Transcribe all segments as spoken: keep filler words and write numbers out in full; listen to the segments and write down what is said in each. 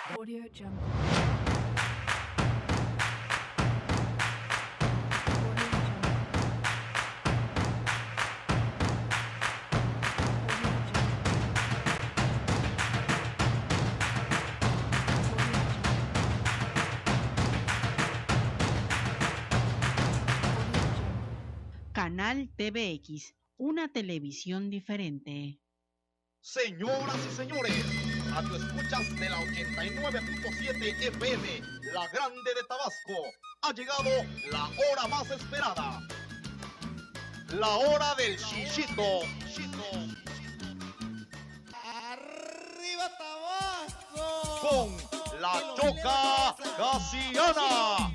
Audio Jungle. Canal T V X, una televisión diferente. Señoras y señores, a tu escuchas de la ochenta y nueve punto siete F M, La Grande de Tabasco, ha llegado la hora más esperada. La hora del chichito. ¡Arriba Tabasco! Con la Choca Casiana.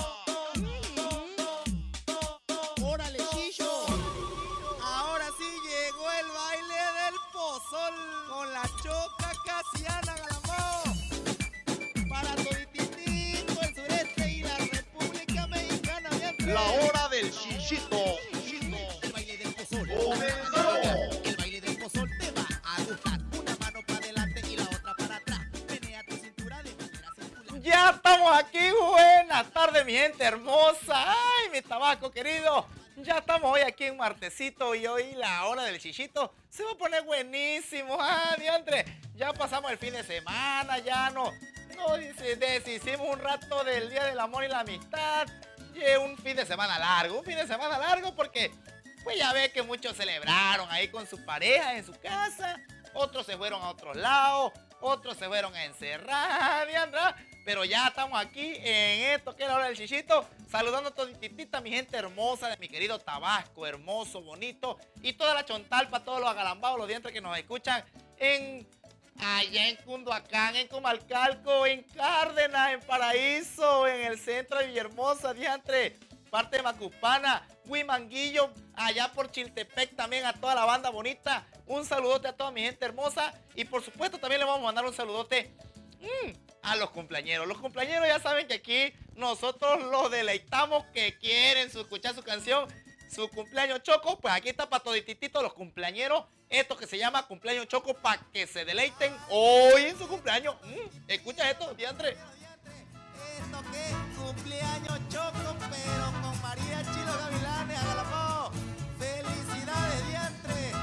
¡Órale, Chicho! Ahora sí llegó el baile del pozol con la Choca Casiana Galamao. Para todititito el sureste y la República Mexicana. Bien, La hora del chichito. el baile del pozol. ¡Comenzó! El baile del pozol te va a gustar. Una mano para adelante y la otra para atrás. Menea tu cintura de manera circular. Ya estamos aquí, buenas tardes, mi gente hermosa. Ay, mi tabaco querido. Ya estamos hoy aquí en martesito y hoy la hora del chichito se va a poner buenísimo. Ah, diantre, ya pasamos el fin de semana, ya no, no deshicimos un rato del Día del Amor y la Amistad. Y un fin de semana largo, un fin de semana largo porque pues ya ve que muchos celebraron ahí con su pareja en su casa, otros se fueron a otros lados, otros se fueron a encerrar, diandra. Pero ya estamos aquí en esto que es la hora del chichito, saludando a todititita mi gente hermosa de mi querido Tabasco, hermoso, bonito, y toda la chontalpa, todos los agalambados, los dientes que nos escuchan en allá en Cunduacán, en Comalcalco, en Cárdenas, en Paraíso, en el centro de Villahermosa, diantre, parte de Macupana, Huimanguillo, allá por Chiltepec también a toda la banda bonita. Un saludote a toda mi gente hermosa y por supuesto también le vamos a mandar un saludote mmm, a los cumpleañeros. Los cumpleañeros ya saben que aquí nosotros los deleitamos, que quieren su, escuchar su canción, su cumpleaños choco. Pues aquí está para todititito los cumpleañeros, esto que se llama cumpleaños choco, para que se deleiten hoy en su cumpleaños. Mm, escucha esto, diantre. Esto que es cumpleaños choco, pero con María Chilo Gavilanes, Agalamao. Felicidades, diantre.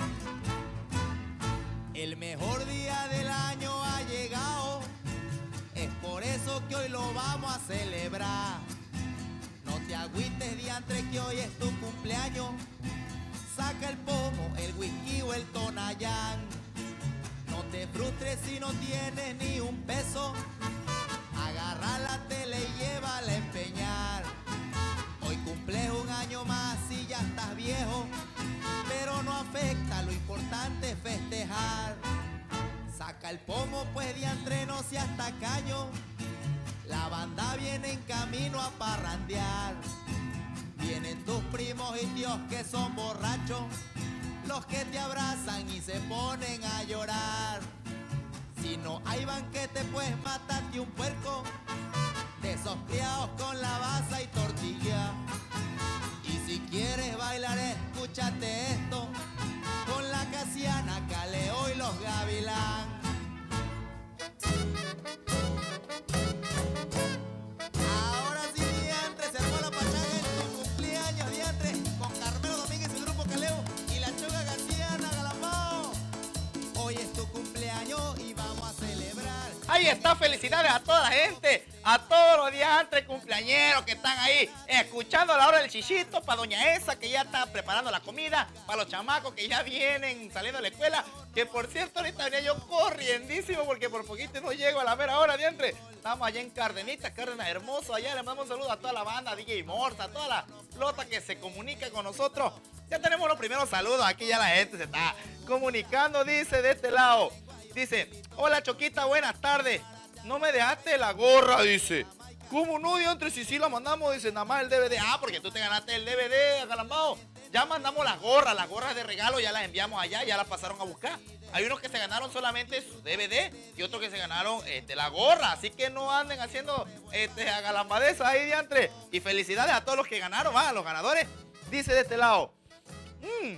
El mejor día del año ha llegado, es por eso que hoy lo vamos a celebrar. No te agüites, diantre, que hoy es tu cumpleaños. Saca el pomo, el whisky o el tonayán. No te frustres si no tienes ni un peso. Agarra la tele y llévala a empeñar. Hoy cumples un año más y ya estás viejo, pero no afecta, lo importante es festejar. Saca el pomo, pues, diantre, no seas tacaño. La banda viene en camino a parrandear. Vienen tus primos y tíos que son borrachos, los que te abrazan y se ponen a llorar. Si no hay banquete, pues mátate un puerco de esos criados con la baza y tortilla. Y si quieres bailar, escúchate esto, con la Casiana, Caleo y los Gavilán. Ahora sí, diantre, se armó la pachanga en tu cumpleaños, diantre, con Carmelo Domínguez y su grupo Caleo y la Choca Casiana, Galamao. Hoy es tu cumpleaños y vamos a celebrar. Ahí está, felicidades a toda la gente, a todos los diantres cumpleañeros que están ahí escuchando la hora del chichito, para doña Esa que ya está preparando la comida, para los chamacos que ya vienen saliendo de la escuela, que por cierto ahorita venía yo corriendísimo porque por poquito no llego a la mera hora, diantre. Estamos allá en Cardenita, Cárdenas hermoso, allá le mandamos un saludo a toda la banda, D J Morsa, a toda la flota que se comunica con nosotros. Ya tenemos los primeros saludos, aquí ya la gente se está comunicando, dice de este lado. Dice, hola Choquita, buenas tardes. No me dejaste la gorra, dice. ¿Cómo no, diantre? Si sí la mandamos, dice, nada más el D V D. Ah, porque tú te ganaste el D V D, Agalambao. Ya mandamos las gorras, las gorras de regalo, ya las enviamos allá, ya las pasaron a buscar. Hay unos que se ganaron solamente su D V D y otros que se ganaron este, la gorra. Así que no anden haciendo este, agalambadeza ahí, diantre. Y felicidades a todos los que ganaron, ah, a los ganadores. Dice de este lado. Mmm.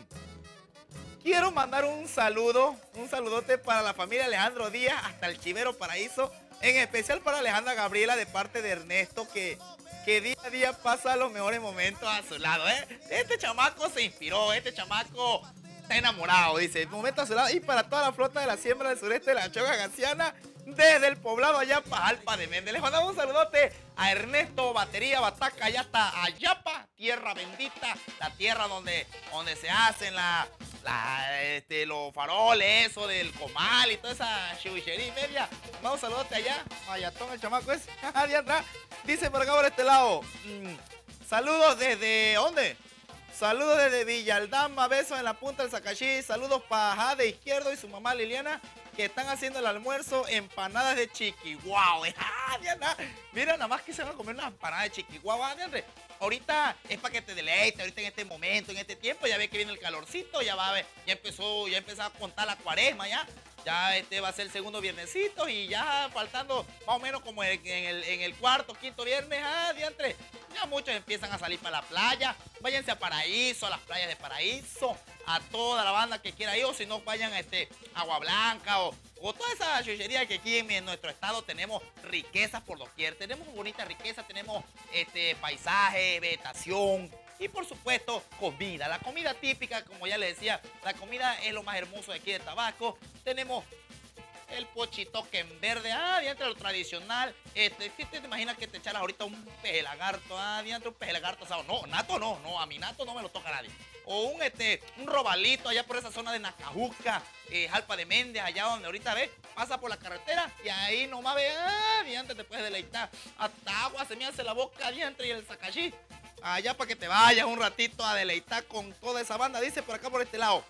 Quiero mandar un saludo, un saludote para la familia Alejandro Díaz, hasta el Chivero Paraíso, En especial para Alejandra Gabriela de parte de Ernesto, que, que día a día pasa los mejores momentos a su lado, ¿eh? Este chamaco se inspiró, este chamaco está enamorado, dice, momento a su lado. Y para toda la flota de la siembra del sureste de la Choga Gaciana, desde el poblado Ayapa, Alpa de Méndez. Les mandamos un saludote a Ernesto, batería, bataca, allá hasta Ayapa, tierra bendita, la tierra donde, donde se hacen la, la, este, los faroles, eso del comal y toda esa chivichería y media. Vamos un saludote allá, Mayatón, el chamaco es, allá atrás. Dice por acá por este lado, mmm, saludos desde, ¿dónde? Saludos desde Villaldama, besos en la punta del Zacachí, saludos para Jade Izquierdo y su mamá Liliana, que están haciendo el almuerzo, empanadas de chiquihuahua. ¡Ah, Diana! Mira, nada más que se van a comer unas empanadas de chiquihuahua, Diana. Ahorita es para que te deleites, ahorita en este momento, en este tiempo, ya ves que viene el calorcito, ya va a ver, ya empezó, ya empezó a contar la cuaresma, ya. Ya este va a ser el segundo viernesito y ya faltando más o menos como en el, en el cuarto, quinto viernes, ah, diantre, ya muchos empiezan a salir para la playa. Váyanse a Paraíso, a las playas de Paraíso, a toda la banda que quiera ir, o si no vayan a este, Agua Blanca o, o toda esa chuchería que aquí en, en nuestro estado tenemos riquezas por doquier. Tenemos bonita riqueza, tenemos este paisaje, vegetación. Y por supuesto, comida. La comida típica, como ya les decía, la comida es lo más hermoso de aquí de Tabasco. Tenemos el pochito que en verde, ah, diantre, lo tradicional. Este, si te imaginas que te echaras ahorita un peje lagarto, ah, diantre, un peje lagarto asado. No, nato no, no, a mi nato no me lo toca nadie. O un, este, un robalito allá por esa zona de Nacajuca, eh, Jalpa de Méndez, allá donde ahorita ves, pasa por la carretera y ahí nomás ve, ah, diantre, te puedes deleitar. Hasta agua se me hace la boca, diantre, y el Zacachí. Allá para que te vayas un ratito a deleitar con toda esa banda. Dice por acá por este lado.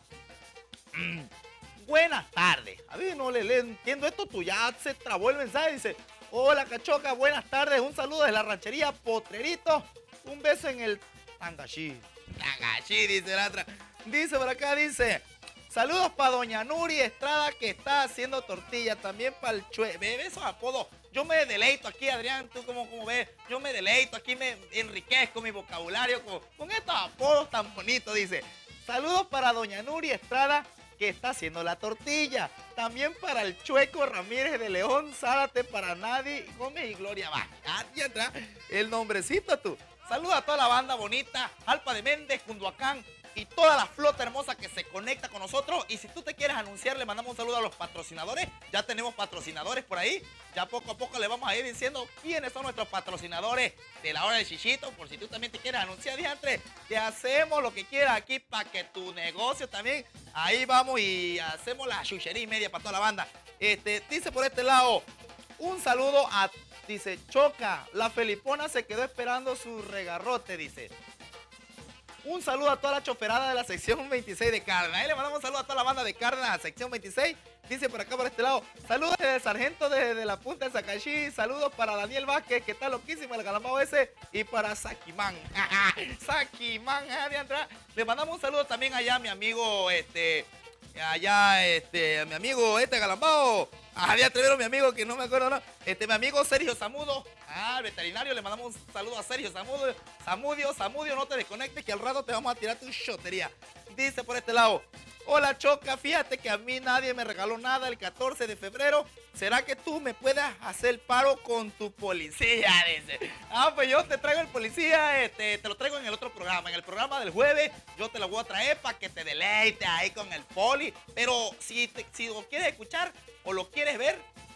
Mm, buenas tardes. A ver, no le, le entiendo esto. Tú ya se trabó el mensaje. Dice, hola Cachoca, buenas tardes. Un saludo desde la ranchería Potrerito. Un beso en el Tangachí. Tangachí, dice la otra. Dice por acá, dice. Saludos para doña Nuri Estrada, que está haciendo tortillas. También para el Chue. Ve esos apodos. Yo me deleito aquí, Adrián, tú como, como ves, yo me deleito aquí, me enriquezco mi vocabulario con, con estos apodos tan bonitos, dice. Saludos para doña Nuri Estrada, que está haciendo la tortilla. También para el Chueco Ramírez de León, Zárate para Nadie, Gómez y Gloria va. Aquí atrás, el nombrecito tú. Saludos a toda la banda bonita, Jalpa de Méndez, Cunduacán, y toda la flota hermosa que se conecta con nosotros. Y si tú te quieres anunciar, le mandamos un saludo a los patrocinadores. Ya tenemos patrocinadores por ahí. Ya poco a poco le vamos a ir diciendo quiénes son nuestros patrocinadores de la hora del chichito. Por si tú también te quieres anunciar, diantre, te hacemos lo que quieras aquí para que tu negocio también. Ahí vamos y hacemos la chuchería y media para toda la banda. Este, dice por este lado, un saludo a, dice, Choca, la Felipona se quedó esperando su regarrote, dice. Un saludo a toda la choferada de la sección veintiséis de Cárdenas. Ahí le mandamos un saludo a toda la banda de Cárdenas, sección veintiséis. Dice por acá, por este lado. Saludos desde el sargento desde de la punta de Zacachí. Saludos para Daniel Vázquez, que está loquísimo el galambao ese. Y para Saquimán. Saquimán, le mandamos un saludo también allá a mi amigo, este, allá, este, a mi amigo, este galambao. Había atrevido mi amigo que no me acuerdo, ¿no? Este, mi amigo Sergio Zamudo. Ah, el veterinario, le mandamos un saludo a Sergio Zamudo. Zamudio, Zamudio, no te desconectes que al rato te vamos a tirar tu shotería. Dice por este lado. Hola Choca, fíjate que a mí nadie me regaló nada el catorce de febrero. ¿Será que tú me puedes hacer paro con tu policía? Dice. Ah, pues yo te traigo el policía, este, te lo traigo en el otro programa. En el programa del jueves yo te lo voy a traer para que te deleites ahí con el poli. Pero si, te, si lo quieres escuchar o lo quieres ver,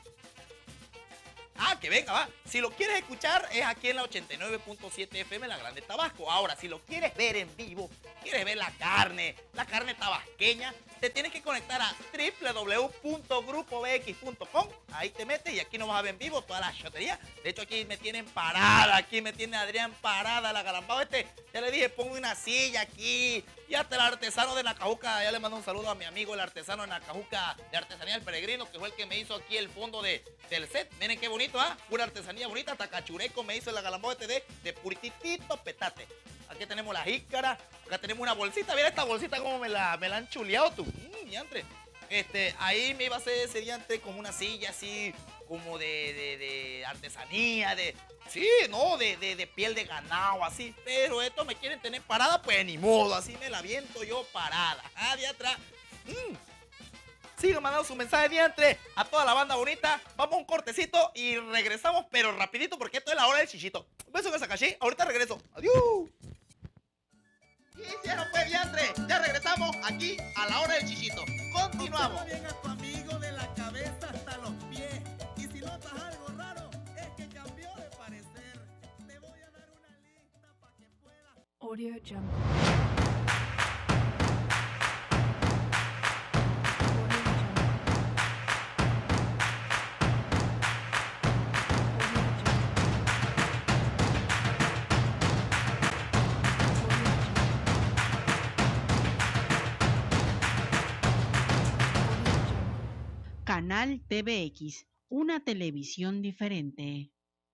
ah, que venga, va. Si lo quieres escuchar es aquí en la ochenta y nueve punto siete F M, La Grande Tabasco. Ahora, si lo quieres ver en vivo, quieres ver la carne, la carne tabasqueña, te tienes que conectar a doble u doble u doble u punto grupo b x punto com. Ahí te metes y aquí nos vas a ver en vivo toda la chotería. De hecho, aquí me tienen parada, aquí me tiene Adrián parada, la galambao este. Ya le dije, pongo una silla aquí. Y hasta el artesano de Nacajuca, ya le mando un saludo a mi amigo, el artesano de Nacajuca de Artesanía del Peregrino, que fue el que me hizo aquí el fondo de, del set. Miren qué bonito, ¿ah? ¿eh? Pura artesanía bonita, hasta cachureco me hizo la galambao este de, de purititito petate. Aquí tenemos la jícara, acá tenemos una bolsita. Mira esta bolsita como me la, me la han chuleado tú. Mmm, diantre. Este, ahí me iba a hacer ese diantre como una silla así, como de, de, de artesanía, de... Sí, no, de, de, de piel de ganado, así. Pero esto me quieren tener parada, pues ni modo. Así me la viento yo parada. Ah, de atrás. Mm. Sigan mandando su mensaje diantre a toda la banda bonita. Vamos a un cortecito y regresamos, pero rapidito porque esto es la hora del chichito. Un beso en el sacaché, ahorita regreso. Adiós. ¿Qué hicieron pues diantre? Ya regresamos aquí a la hora del chichito. Continuamos. Observa bien a tu amigo de la cabeza hasta los pies. Y si notas algo raro, es que cambió de parecer. Te voy a dar una lista para que puedas. Audio Jungle. Canal T V X, una televisión diferente.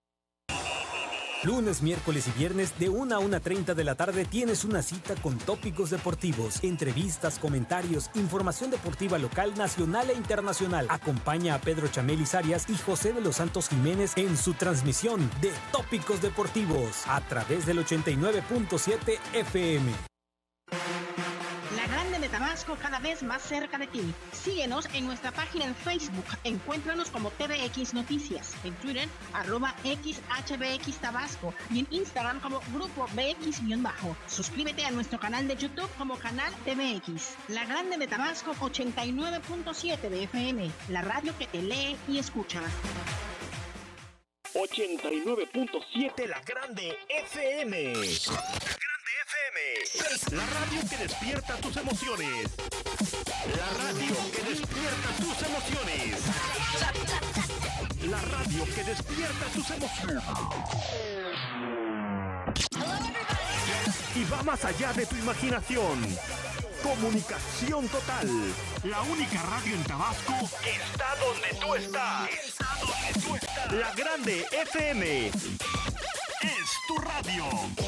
Lunes, miércoles y viernes de una a una treinta de la tarde tienes una cita con tópicos deportivos, entrevistas, comentarios, información deportiva local, nacional e internacional. Acompaña a Pedro Chamelis Arias y José de los Santos Jiménez en su transmisión de Tópicos Deportivos a través del ochenta y nueve punto siete F M. La Grande de Tabasco, cada vez más cerca de ti. Síguenos en nuestra página en Facebook. Encuéntranos como T V X Noticias. En Twitter, arroba X H B X Tabasco. Y en Instagram como Grupo B X-Bajo. Suscríbete a nuestro canal de YouTube como Canal T V X. La Grande de Tabasco, ochenta y nueve punto siete de F M. La radio que te lee y escucha. ochenta y nueve punto siete La Grande F M. La radio que despierta tus emociones. La radio que despierta tus emociones. La radio que despierta tus emociones. Y va más allá de tu imaginación. Comunicación total. La única radio en Tabasco que está donde tú estás. Está donde tú estás. La Grande F M. Es tu radio.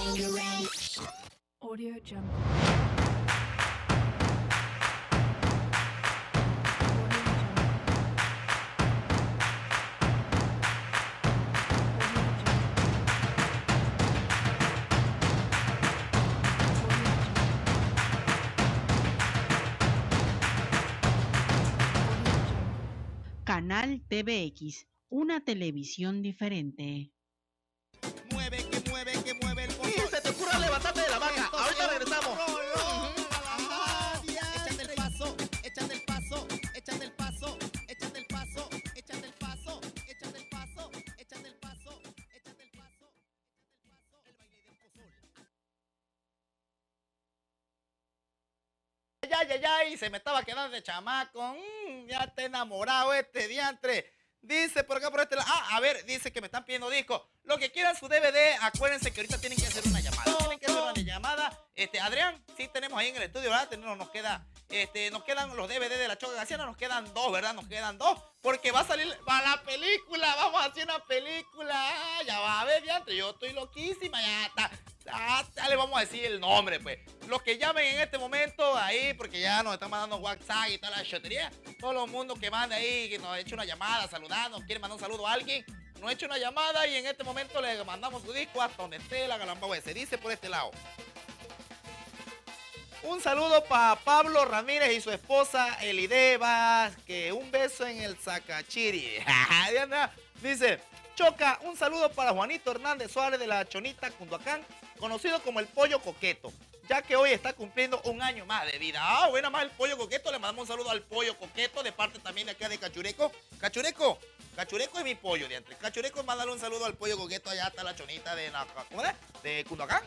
Audio Jungle. Canal T V X, una televisión diferente. Mueve, que mueve, que mueve el pozol. Y se te ocurra levantarte de la vaca. Ahorita regresamos. Échate el paso, échate el paso, échate el paso, échate el paso, échate el paso, échate el paso, échate el paso, échate el paso, el baile del pozol. Ya, ya, ya, y se me estaba quedando de chamaco. Mm, ya te he enamorado este diantre. Dice por acá, por este lado. Ah, a ver, dice que me están pidiendo disco. Lo que quieran su D V D, acuérdense que ahorita tienen que hacer una llamada. Tienen que hacer una llamada. Este, Adrián, sí tenemos ahí en el estudio, ¿verdad? No, nos queda, este, nos quedan los D V D de la Choca García, nos quedan dos, ¿verdad? Nos quedan dos. Porque va a salir, va la película, vamos a hacer una película. Ah, ya va a ver, diantre, yo estoy loquísima, ya está. Ya, ya le vamos a decir el nombre, pues. Los que llamen en este momento ahí, porque ya nos están mandando WhatsApp y toda la chotería. Todo el mundo que mande ahí, que nos eche una llamada, saludando, quiere mandar un saludo a alguien, nos eche una llamada y en este momento le mandamos su disco hasta donde esté la galambao. Se dice por este lado. Un saludo para Pablo Ramírez y su esposa Elide Vázquez. Un beso en el Zacachiri. Dice, Choca, un saludo para Juanito Hernández Suárez de la Chonita, Cunduacán, conocido como el Pollo Coqueto, ya que hoy está cumpliendo un año más de vida. Ah, bueno, más el Pollo Coqueto. Le mandamos un saludo al Pollo Coqueto de parte también de acá de Cachureco. Cachureco, Cachureco es mi pollo, de entre. Cachureco, mándale un saludo al Pollo Coqueto. Allá está la Chonita de, ¿cómo es? De Cunduacán.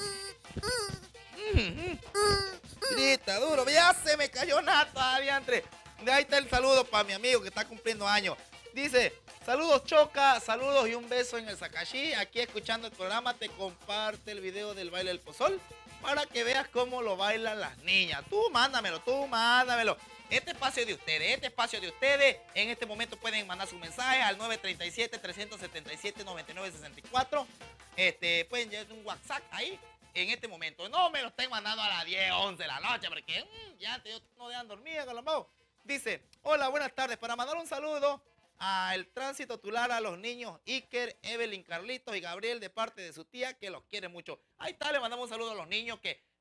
Grita duro, ya se me cayó nata, diantre. De ahí está el saludo para mi amigo que está cumpliendo años. Dice, saludos Choca, saludos y un beso en el Zacachí. Aquí escuchando el programa, te comparte el video del baile del pozol para que veas cómo lo bailan las niñas. Tú mándamelo, tú mándamelo. Este espacio es de ustedes, este espacio es de ustedes. En este momento pueden mandar su mensaje al nueve tres siete, tres siete siete, nueve nueve seis cuatro. Este, pueden llevar un WhatsApp ahí. En este momento, no me lo estén mandando a las diez, once de la noche, porque mmm, ya te, yo no dejan dormir, Galambao. Dice, hola, buenas tardes, para mandar un saludo al Tránsito Tular, a los niños Iker, Evelyn, Carlitos y Gabriel de parte de su tía, que los quiere mucho. Ahí está, le mandamos un saludo a los niños que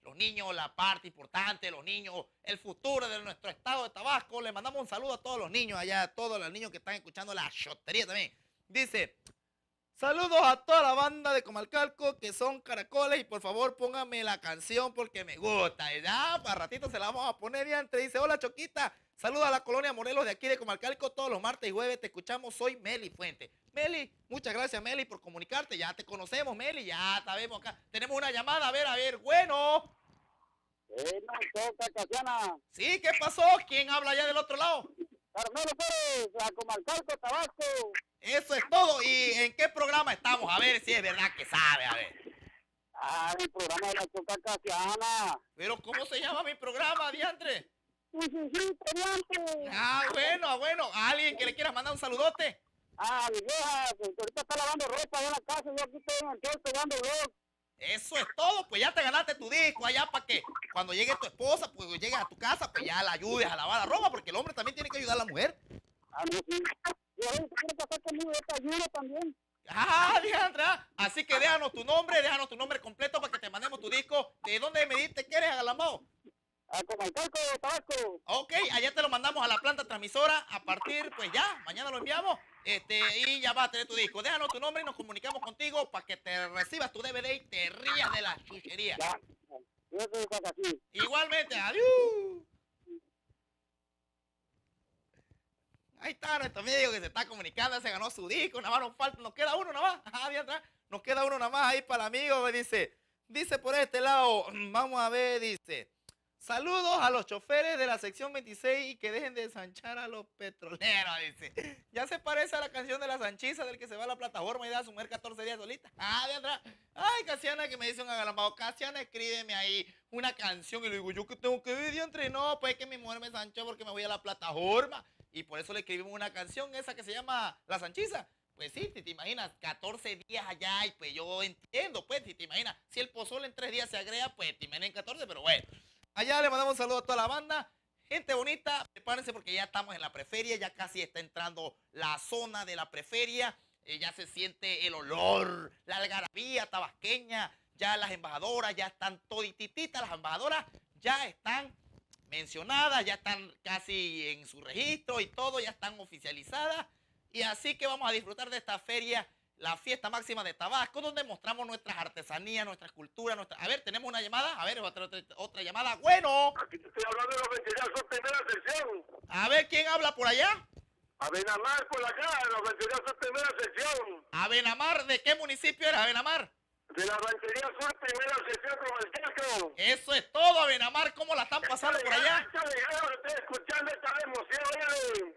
los niños, la parte importante, los niños, el futuro de nuestro estado de Tabasco. Le mandamos un saludo a todos los niños allá, a todos los niños que están escuchando la chotería también. Dice, saludos a toda la banda de Comalcalco que son caracoles y por favor póngame la canción porque me gusta. Y ya, para ratito se la vamos a poner ya entre. Dice, hola Choquita, saludos a la colonia Morelos de aquí de Comalcalco todos los martes y jueves. Te escuchamos, soy Meli Fuente. Meli, muchas gracias Meli por comunicarte. Ya te conocemos Meli, ya sabemos acá. Tenemos una llamada, a ver, a ver, bueno. Eh, no, toca, Casiana. Sí, ¿qué pasó? ¿Quién habla allá del otro lado? Carmelo Pérez, a Comalcalco, Tabasco. Eso es todo. ¿Y en qué programa estamos? A ver si es verdad que sabe, a ver. Ah, el programa de la Toca Casiana. Pero ¿cómo se llama mi programa, Diantre? Sí, sí, sí, Diantre. Ah, bueno, ah, bueno. ¿A alguien que le quieras mandar un saludote? Ah, mi vieja, que ahorita está lavando ropa allá en la casa, yo aquí estoy en el hotel pegando blog. Eso es todo, pues ya te ganaste tu disco allá para que cuando llegue tu esposa, pues llegues a tu casa, pues ya la ayudes a lavar la ropa, porque el hombre también tiene que ayudar a la mujer. Ah, no, sí. Y ahora quiere casar conmigo, yo te ayudo también. Ah, Diandra, así que déjanos tu nombre, déjanos tu nombre completo para que te mandemos tu disco. ¿De dónde me diste que eres, Agalambao? A Comalcalco, Tabasco. Ok, allá te lo mandamos a la planta transmisora a partir, pues ya, mañana lo enviamos. Este, y ya vas a tener tu disco. Déjanos tu nombre y nos comunicamos contigo para que te recibas tu D V D y te rías de la chuchería. Ya, yo soy Cacasí. Igualmente, adiós. Ahí está nuestro amigo que se está comunicando, se ganó su disco, nada más nos falta, nos queda uno nada más. Ajá, bien atrás, nos queda uno nada más ahí para el amigo, dice, dice por este lado, vamos a ver, dice, saludos a los choferes de la sección veintiséis y que dejen de sanchar a los petroleros, dice. Ya se parece a la canción de la Sanchiza, del que se va a la plataforma y da a su mujer catorce días solita. Ah, de atrás. Ay, Casiana, que me dice un agalambado, Casiana, escríbeme ahí una canción. Y le digo, ¿yo qué tengo que ver, diantre? No, pues que mi mujer me sanchó porque me voy a la plataforma. Y por eso le escribimos una canción esa que se llama La Sanchiza. Pues sí, si te imaginas, catorce días allá y pues yo entiendo, pues, si te imaginas, si el pozole en tres días se agrega, pues te imaginas en catorce, pero bueno. Allá le mandamos un saludo a toda la banda. Gente bonita, prepárense porque ya estamos en la preferia, ya casi está entrando la zona de la preferia. Eh, ya se siente el olor, la algarabía tabasqueña, ya las embajadoras ya están toditititas, las embajadoras ya están mencionadas, ya están casi en su registro y todo, ya están oficializadas. Y así que vamos a disfrutar de esta feria, la fiesta máxima de Tabasco, donde mostramos nuestras artesanías, nuestras culturas, nuestra... A ver, tenemos una llamada, a ver, otra, otra, otra llamada, bueno. Aquí te estoy hablando de la veintidós Sur Primera Sección. A ver, ¿quién habla por allá? Abenamar por acá, de la veintidós Sur Primera Sección. Abenamar, ¿de qué municipio eres, Abenamar? De la veintidós Sur Primera Sección, como el teatro. Eso es todo, Abenamar, ¿cómo la están pasando por allá? Estoy escuchando esta emoción,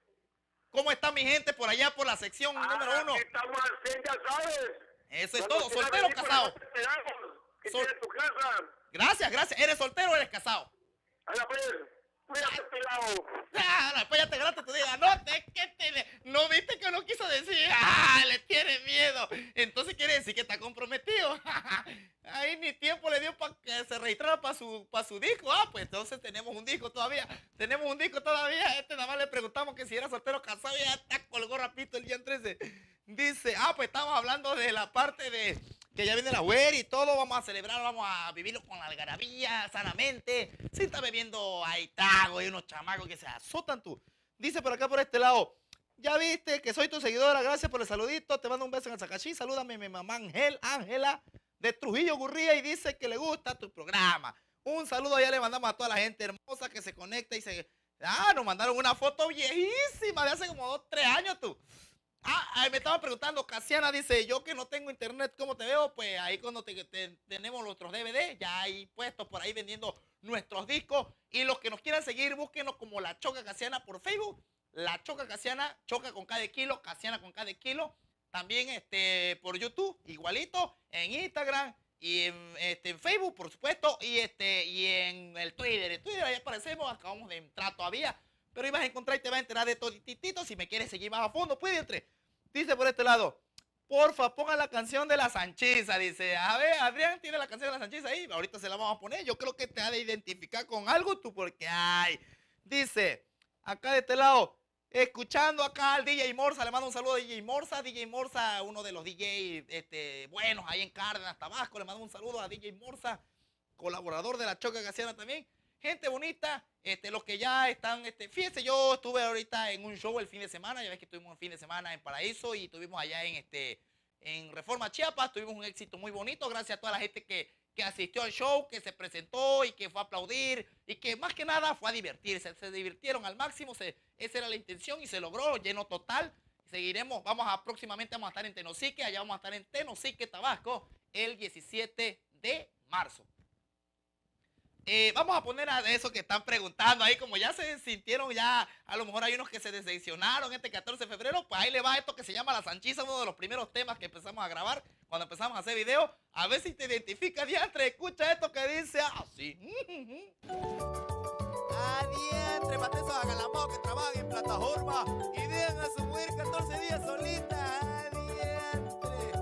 ¿Cómo está mi gente por allá por la sección ah, número uno? Estamos así, ya sabes. Eso es todo, soltero o casado. ¿Qué tienes tu casa? Gracias, gracias. ¿Eres soltero o eres casado? Ahora pues, cuídate pelado. Ah, después ya te ganaste tu día. No, te, que te, no viste que no quiso decir. Ah, le tiene miedo. Entonces quiere decir que está comprometido. Ahí ni tiempo le dio para que se registrara para su, para su disco. Ah, pues entonces tenemos un disco todavía. Tenemos un disco todavía. Este nada más le preguntamos que si era soltero o casado. Y ya está, colgó rapidito el día trece. Dice, ah, pues estamos hablando de la parte de que ya viene la güera y todo. Vamos a celebrar, vamos a vivirlo con la algarabía, sanamente. Si está bebiendo ahí trago y unos chamacos que se azotan tú. Dice por acá, por este lado, ya viste que soy tu seguidora. Gracias por el saludito. Te mando un beso en el sacachí. Salúdame a mi mamá Ángel, Ángela de Trujillo Gurría y dice que le gusta tu programa. Un saludo allá le mandamos a toda la gente hermosa que se conecta y se... Ah, nos mandaron una foto viejísima de hace como dos, tres años tú. Ah, me estaban preguntando, Casiana dice, yo que no tengo internet, ¿cómo te veo? Pues ahí cuando te, te, tenemos nuestros D V D, ya hay puestos por ahí vendiendo nuestros discos. Y los que nos quieran seguir, búsquenos como La Choca Casiana por Facebook. La Choca Casiana, Choca con cada kilo, Casiana con cada kilo. También este, por YouTube, igualito, en Instagram y en, este, en Facebook, por supuesto, y, este, y en el Twitter. En Twitter ahí aparecemos, acabamos de entrar todavía, pero ibas a encontrar y te vas a enterar de todititito. Si me quieres seguir más a fondo, puede entre. Dice por este lado, porfa, ponga la canción de la Sanchiza. Dice, a ver, Adrián tiene la canción de la Sanchiza ahí, ahorita se la vamos a poner. Yo creo que te ha de identificar con algo tú, porque hay. Dice, acá de este lado, escuchando acá al D J Morsa, le mando un saludo a D J Morsa. D J Morsa, uno de los D Js este, buenos ahí en Cárdenas, Tabasco. Le mando un saludo a D J Morsa. colaborador de la Choca Casiana también. Gente bonita, este, los que ya están, este, fíjense, yo estuve ahorita en un show el fin de semana, ya ves que tuvimos un fin de semana en Paraíso y tuvimos allá en, este, en Reforma Chiapas, tuvimos un éxito muy bonito, gracias a toda la gente que, que asistió al show, que se presentó y que fue a aplaudir y que más que nada fue a divertirse, se divirtieron al máximo, se, esa era la intención y se logró, lleno total. Seguiremos, vamos a próximamente vamos a estar en Tenosique, allá vamos a estar en Tenosique, Tabasco, el diecisiete de marzo. Eh, vamos a poner a eso que están preguntando ahí, como ya se sintieron, ya a lo mejor hay unos que se decepcionaron este catorce de febrero, pues ahí le va esto que se llama La Sanchiza, uno de los primeros temas que empezamos a grabar cuando empezamos a hacer video. A ver si te identificas, diantre, escucha esto que dice así. Adiantre, mate esos agalambados que trabajan en plataforma y dejan a su mujer catorce días solita. Adiantre.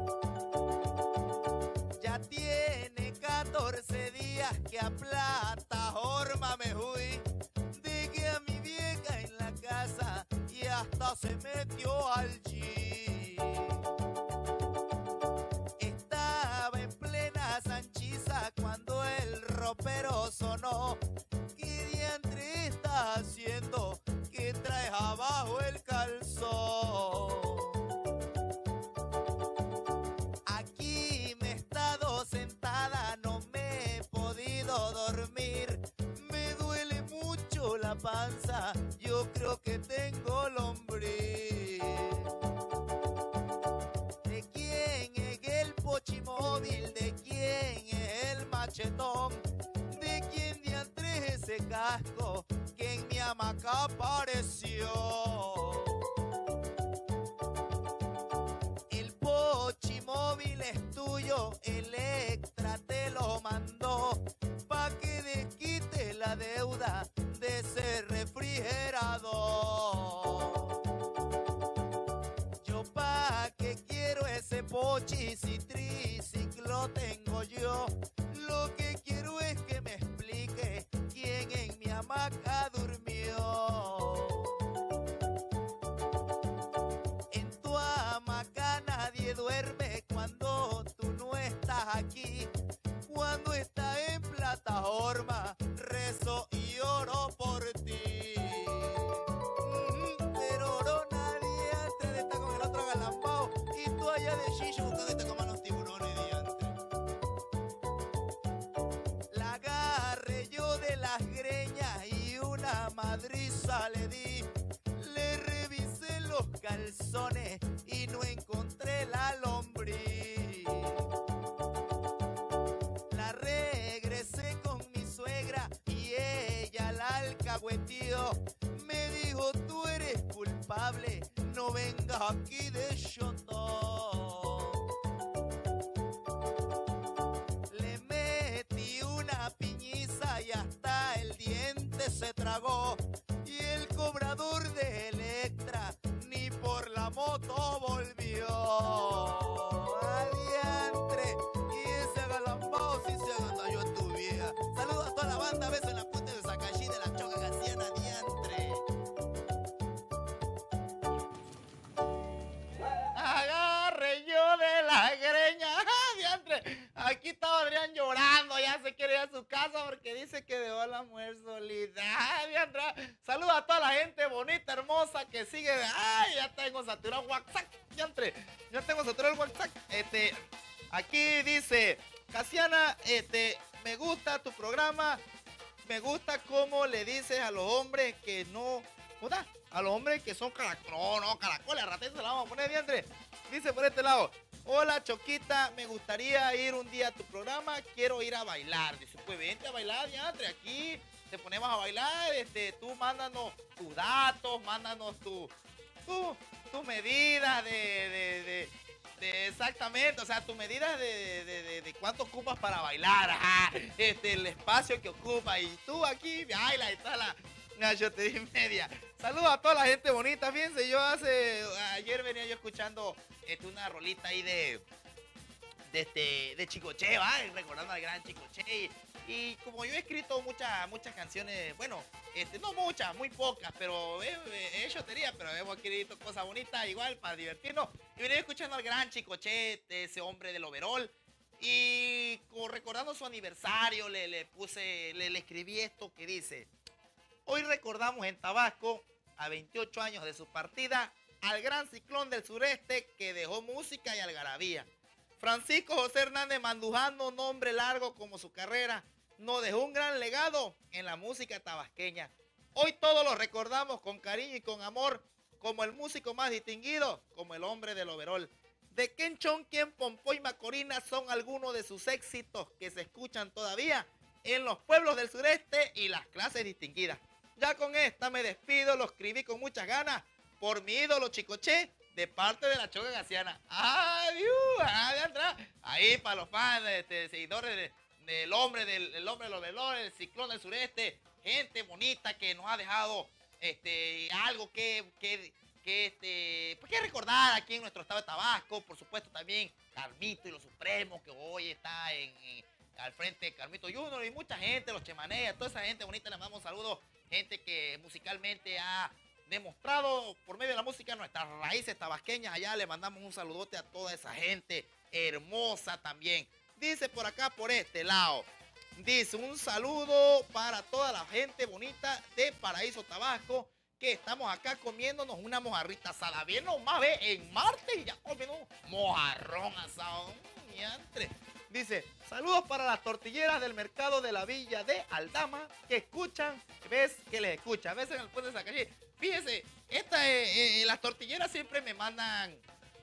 Ya tiene catorce días que a plataforma me fui. Dejé a mi vieja en la casa y hasta se metió al gym. Estaba en plena Sanchiza cuando el ropero sonó. ¿Qué diantre está haciendo? ¿Qué traes abajo el calzón? Aquí me he estado sentada, no me he podido dormir. Me duele mucho la panza, yo creo que tengo lombriz. ¿De quién es el pochimóvil? ¿De quién es el machetón? ¿De quién diantre es ese casco que en mi hamaca apareció? El pochimóvil es tuyo, Electra te lo mandó pa' que desquite la deuda de ese refrigerador. Yo pa' que quiero ese pochi si triciclo tengo yo. Lo que quiero es que me explique quién en mi hamaca durmió. En tu hamaca nadie duerme cuando tú no estás aquí. Cuando estás en plataforma, rezo y oro por ti. Mm, pero oro nadie antes de estar con el otro galambao y tú allá de Shishu buscando que te coman los tiburones diantre. La agarré yo de las greñas y una madriza le di. Le revisé los calzones y no encontré la lombriz. La regresé con mi suegra y ella la alcahueteó. Me dijo, tú eres culpable, no vengas aquí de chotón. Le metí una piñiza y hasta el diente se tragó. Y el cobrador de Electra ni por la moto volvió. Adiantre, y ese agalambao sí se agandalló a tu vieja. Saludos a toda la banda, besos en la punta de Zacayí de la Choca Casiana, adiantre. Agarre yo de la greña, adiantre. Aquí estaba Adrián llorando, ya se quiere ir a su casa porque dice que dejó a la mujer solita. Adiantre. Saludos a toda la gente bonita, hermosa que sigue. Ay, ya tengo saturado WhatsApp, adiantre. Ya tengo saturado el WhatsApp. Este, aquí dice, Casiana, este, me gusta tu programa. Me gusta cómo le dices a los hombres que no, ¿verdad? A los hombres que son caracoles, no, no, caracoles, a ratito se la vamos a poner, diantre. Dice por este lado, hola Choquita, me gustaría ir un día a tu programa, quiero ir a bailar. Dice, pues vente a bailar, diantre, aquí te ponemos a bailar, este, tú mándanos tus datos, mándanos tu, tu, tus medidas de, de, de, de, exactamente, o sea, tus medidas de, de, de, de cuánto ocupas para bailar, ajá, este, el espacio que ocupa, y tú aquí baila y está la... No, yo te di media. Saludos a toda la gente bonita. Fíjense, yo hace... Ayer venía yo escuchando este, una rolita ahí de... De, este, de Chicoche, ¿va? Recordando al gran Chicoche. Y, y como yo he escrito muchas muchas canciones, bueno, este, no muchas, muy pocas, pero he, he hecho teoría, pero hemos escrito cosas bonitas igual para divertirnos. Y venía escuchando al gran Chicoche, ese hombre del overol. Y con, recordando su aniversario, le, le puse, le, le escribí esto que dice: hoy recordamos en Tabasco, a veintiocho años de su partida, al gran ciclón del sureste que dejó música y algarabía. Francisco José Hernández Mandujano, nombre largo como su carrera, nos dejó un gran legado en la música tabasqueña. Hoy todos lo recordamos con cariño y con amor, como el músico más distinguido, como el hombre del overol. De Quenchón, Quien, Pompó y Macorina son algunos de sus éxitos que se escuchan todavía en los pueblos del sureste y las clases distinguidas. Ya con esta me despido, lo escribí con muchas ganas por mi ídolo Chicoche, de parte de la Choca Gaciana. Adiós, adiós, ahí para los fans, este, seguidores de, del hombre del el hombre de los velones, el ciclón del sureste, gente bonita que nos ha dejado este, algo que, que, que, este, pues que recordar aquí en nuestro estado de Tabasco. Por supuesto también Carmito y los Supremos, que hoy está en, en, al frente de Carmito Junior, y mucha gente, los Chemaneas, toda esa gente bonita. Les mandamos saludos, gente que musicalmente ha demostrado por medio de la música nuestras raíces tabasqueñas. Allá le mandamos un saludote a toda esa gente hermosa también. Dice por acá, por este lado, dice un saludo para toda la gente bonita de Paraíso, Tabasco, que estamos acá comiéndonos una mojarrita asada. Bien nomás, ve, en martes y ya comiendo un mojarrón asado. Miantre. Dice, saludos para las tortilleras del mercado de la villa de Aldama, que escuchan, ves que les escucha. A veces en el puente de Zacayí. Fíjese, esta, eh, eh, las tortilleras siempre me mandan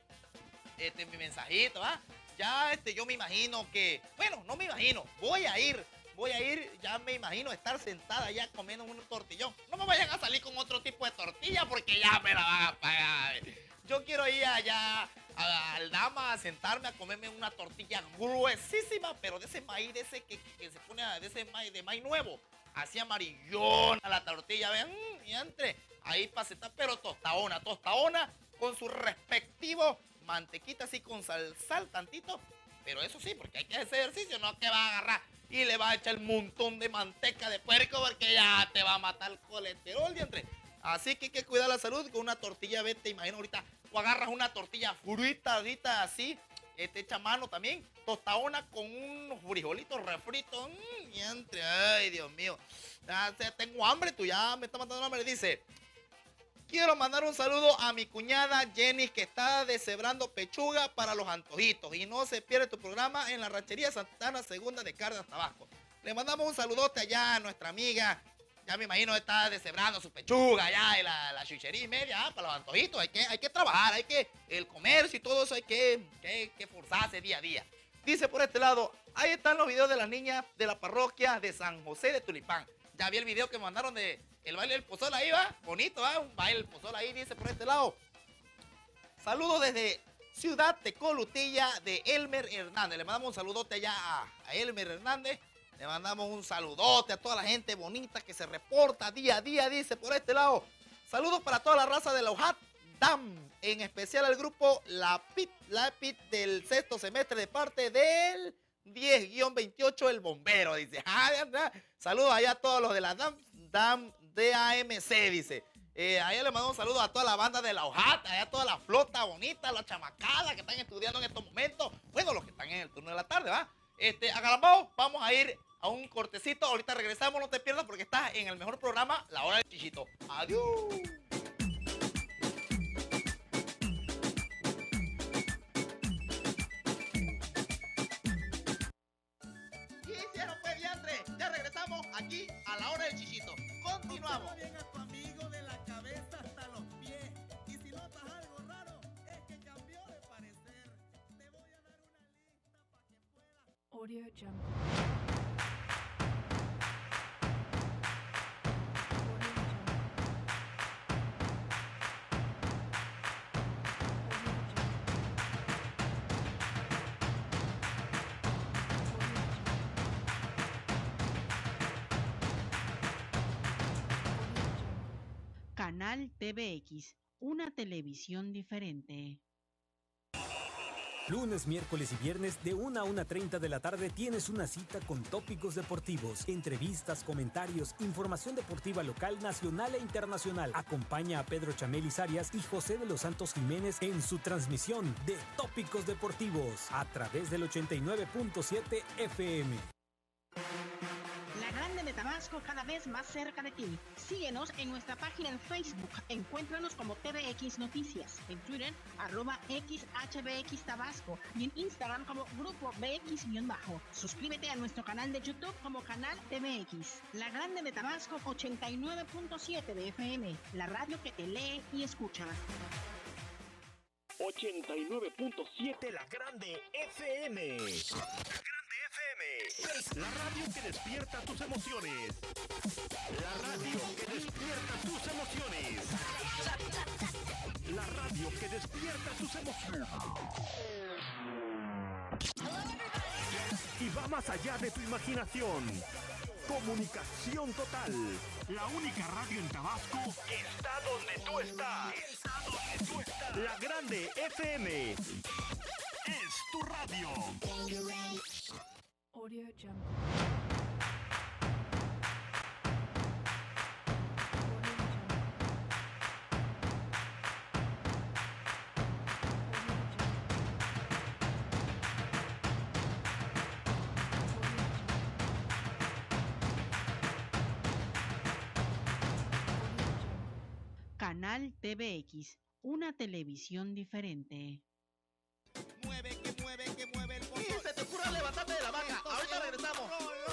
este, mi mensajito, ¿ah? Ya este, yo me imagino que, bueno, no me imagino, voy a ir, voy a ir, ya me imagino estar sentada ya comiendo un tortillón. No me vayan a salir con otro tipo de tortilla porque ya me la van a pagar. Yo quiero ir allá a Aldama a sentarme a comerme una tortilla gruesísima, pero de ese maíz, de ese que, que se pone, de ese maíz, de maíz nuevo, así amarillona la tortilla, ven, y entre ahí para sentar, pero tostadona, tostadona con su respectivo mantequita así con sal, sal tantito, pero eso sí, porque hay que hacer ejercicio, no que va a agarrar y le va a echar un montón de manteca de puerco porque ya te va a matar el colesterol, diantre. Así que hay que cuidar la salud con una tortilla, vete, te imagino ahorita, o agarras una tortilla frita, ahorita así, este, echa mano también, tostadona con unos frijolitos refritos, mmm, diantre, ay, Dios mío, ya, tengo hambre, tú ya me está matando hambre. Dice, quiero mandar un saludo a mi cuñada Jenny, que está deshebrando pechuga para los antojitos, y no se pierde tu programa en la ranchería Santana Segunda de Cárdenas, Tabasco. Le mandamos un saludote allá a nuestra amiga. Ya me imagino está deshebrando su pechuga ya, y la, la chuchería y media, ah, para los antojitos. Hay que, hay que trabajar, hay que, el comercio y todo eso hay que, que, que forzarse día a día. Dice por este lado, ahí están los videos de las niñas de la parroquia de San José de Tulipán. Ya vi el video que me mandaron de el baile del pozol ahí, va, bonito, va, un baile del pozol ahí, dice por este lado. Saludos desde Ciudad Tecolutilla de Elmer Hernández. Le mandamos un saludote allá a, a Elmer Hernández. Le mandamos un saludote a toda la gente bonita que se reporta día a día, dice por este lado. Saludos para toda la raza de la Ojat Dam, en especial al grupo La Pit, La Pit del sexto semestre de parte del diez guión veintiocho, el bombero, dice. Saludos allá a todos los de la Dam, Dam D A M C, dice. Eh, allá le mandamos saludos a toda la banda de la Ojat, allá a toda la flota bonita, la chamacada que están estudiando en estos momentos. Bueno, los que están en el turno de la tarde, ¿va? Este, agalambao, vamos a ir a un cortecito, ahorita regresamos, no te pierdas porque estás en el mejor programa, La Hora del Chichito. Adiós. ¿Qué hicieron, pues, diantre? Ya regresamos aquí a La Hora del Chichito. Continuamos. Bien a tu amigo de la cabeza hasta los pies. Y si notas algo raro, es que cambió de parecer. Te voy a dar una lista para que puedas. Audio Jungle. Canal T V X, una televisión diferente. Lunes, miércoles y viernes de una a una treinta de la tarde tienes una cita con tópicos deportivos, entrevistas, comentarios, información deportiva local, nacional e internacional. Acompaña a Pedro Chamelis Arias y José de los Santos Jiménez en su transmisión de Tópicos Deportivos a través del ochenta y nueve punto siete F M. La Grande de Tabasco cada vez más cerca de ti. Síguenos en nuestra página en Facebook. Encuéntranos como T V X Noticias. En Twitter, arroba X H B X Tabasco. Y en Instagram como Grupo B X-Bajo. Suscríbete a nuestro canal de YouTube como Canal T V X. La Grande de Tabasco ochenta y nueve punto siete de F M. La radio que te lee y escucha. ochenta y nueve punto siete La Grande F M. La Grande F M. La radio que despierta tus emociones. La radio que despierta tus emociones. La radio que despierta tus emociones. Y va más allá de tu imaginación. Comunicación total. La única radio en Tabasco está donde tú estás. Está donde tú estás. La Grande F M. Es tu radio. Audio Jungle. Canal T V X, una televisión diferente. Mueve, que mueve, que mueve el pozol. Y se te ocurra levantarte de la vaca. Ahorita regresamos.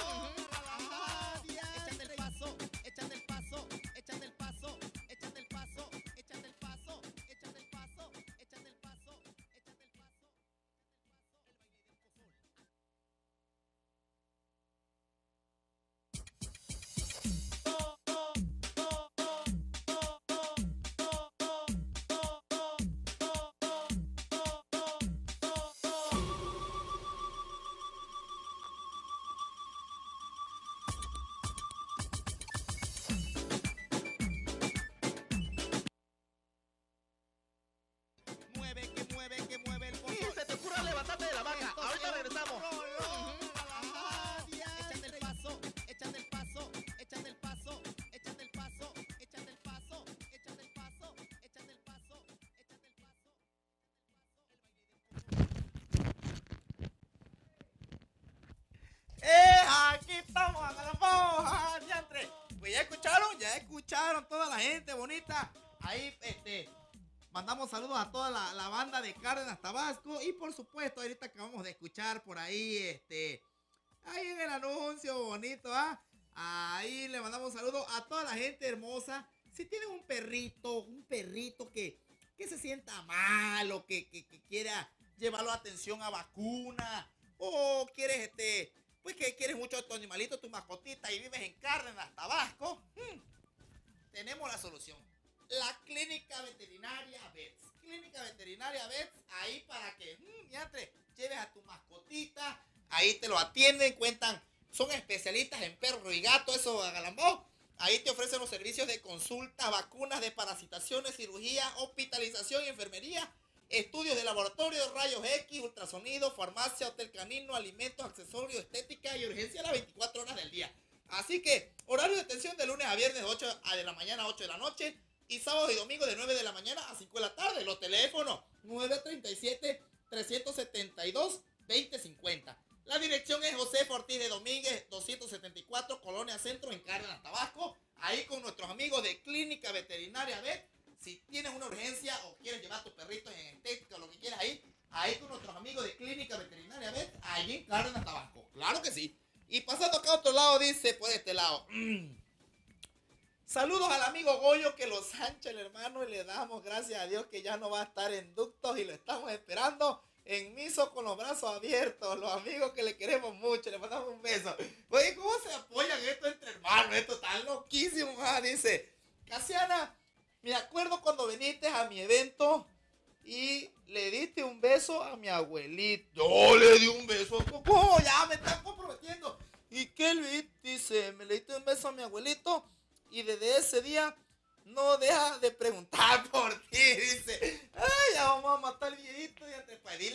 Échate el paso, échate el paso, échate el paso, échate el paso, échate el paso, échate el paso, échate el paso, échate el paso. Escucharon toda la gente bonita. Ahí este mandamos saludos a toda la, la banda de Cárdenas, Tabasco. Y por supuesto, ahorita acabamos de escuchar por ahí, este, ahí en el anuncio bonito, ¿ah? Ahí le mandamos saludos a toda la gente hermosa. Si tienen un perrito, un perrito que, que se sienta mal o que, que, que quiera llevarlo a atención a vacuna, o quieres este, pues que quieres mucho a tu animalito, tu mascotita y vives en Cárdenas, Tabasco, hmm, tenemos la solución. La Clínica Veterinaria Vets. Clínica Veterinaria Vets, ahí para que mmm, ya te lleves a tu mascotita. Ahí te lo atienden, cuentan, son especialistas en perro y gato, eso agalambó. Ahí te ofrecen los servicios de consulta, vacunas, desparasitaciones, cirugía, hospitalización y enfermería, estudios de laboratorio, rayos X, ultrasonido, farmacia, hotel canino, alimentos, accesorios, estética y urgencia a las veinticuatro horas del día. Así que, horario de atención de lunes a viernes de ocho de la mañana a ocho de la noche y sábado y domingo de nueve de la mañana a cinco de la tarde. Los teléfonos nueve tres siete, tres siete dos, dos cero cinco cero. La dirección es José Ortiz de Domínguez, doscientos setenta y cuatro, Colonia Centro, en Cárdenas, Tabasco. Ahí con nuestros amigos de Clínica Veterinaria Vet. Si tienes una urgencia o quieres llevar a tus perritos en estética o lo que quieras ahí, ahí con nuestros amigos de Clínica Veterinaria Vet, ahí en Cárdenas, Tabasco. Claro que sí. Y pasando acá a otro lado, dice, por este lado. Mm. Saludos al amigo Goyo que lo sancha el hermano y le damos gracias a Dios que ya no va a estar en ductos y lo estamos esperando en miso con los brazos abiertos. Los amigos que le queremos mucho, le mandamos un beso. Oye, ¿cómo se apoyan esto entre hermanos? Esto está loquísimo. Ah, dice, Casiana, me acuerdo cuando viniste a mi evento y le diste un beso a mi abuelito. Yo le di un beso. ¿Cómo? Ya me están comprometiendo. ¿Y qué le dice? Me le diste un beso a mi abuelito y desde ese día no deja de preguntar por ti. Dice, ay, ya vamos a matar al viejito. Pues dile tú a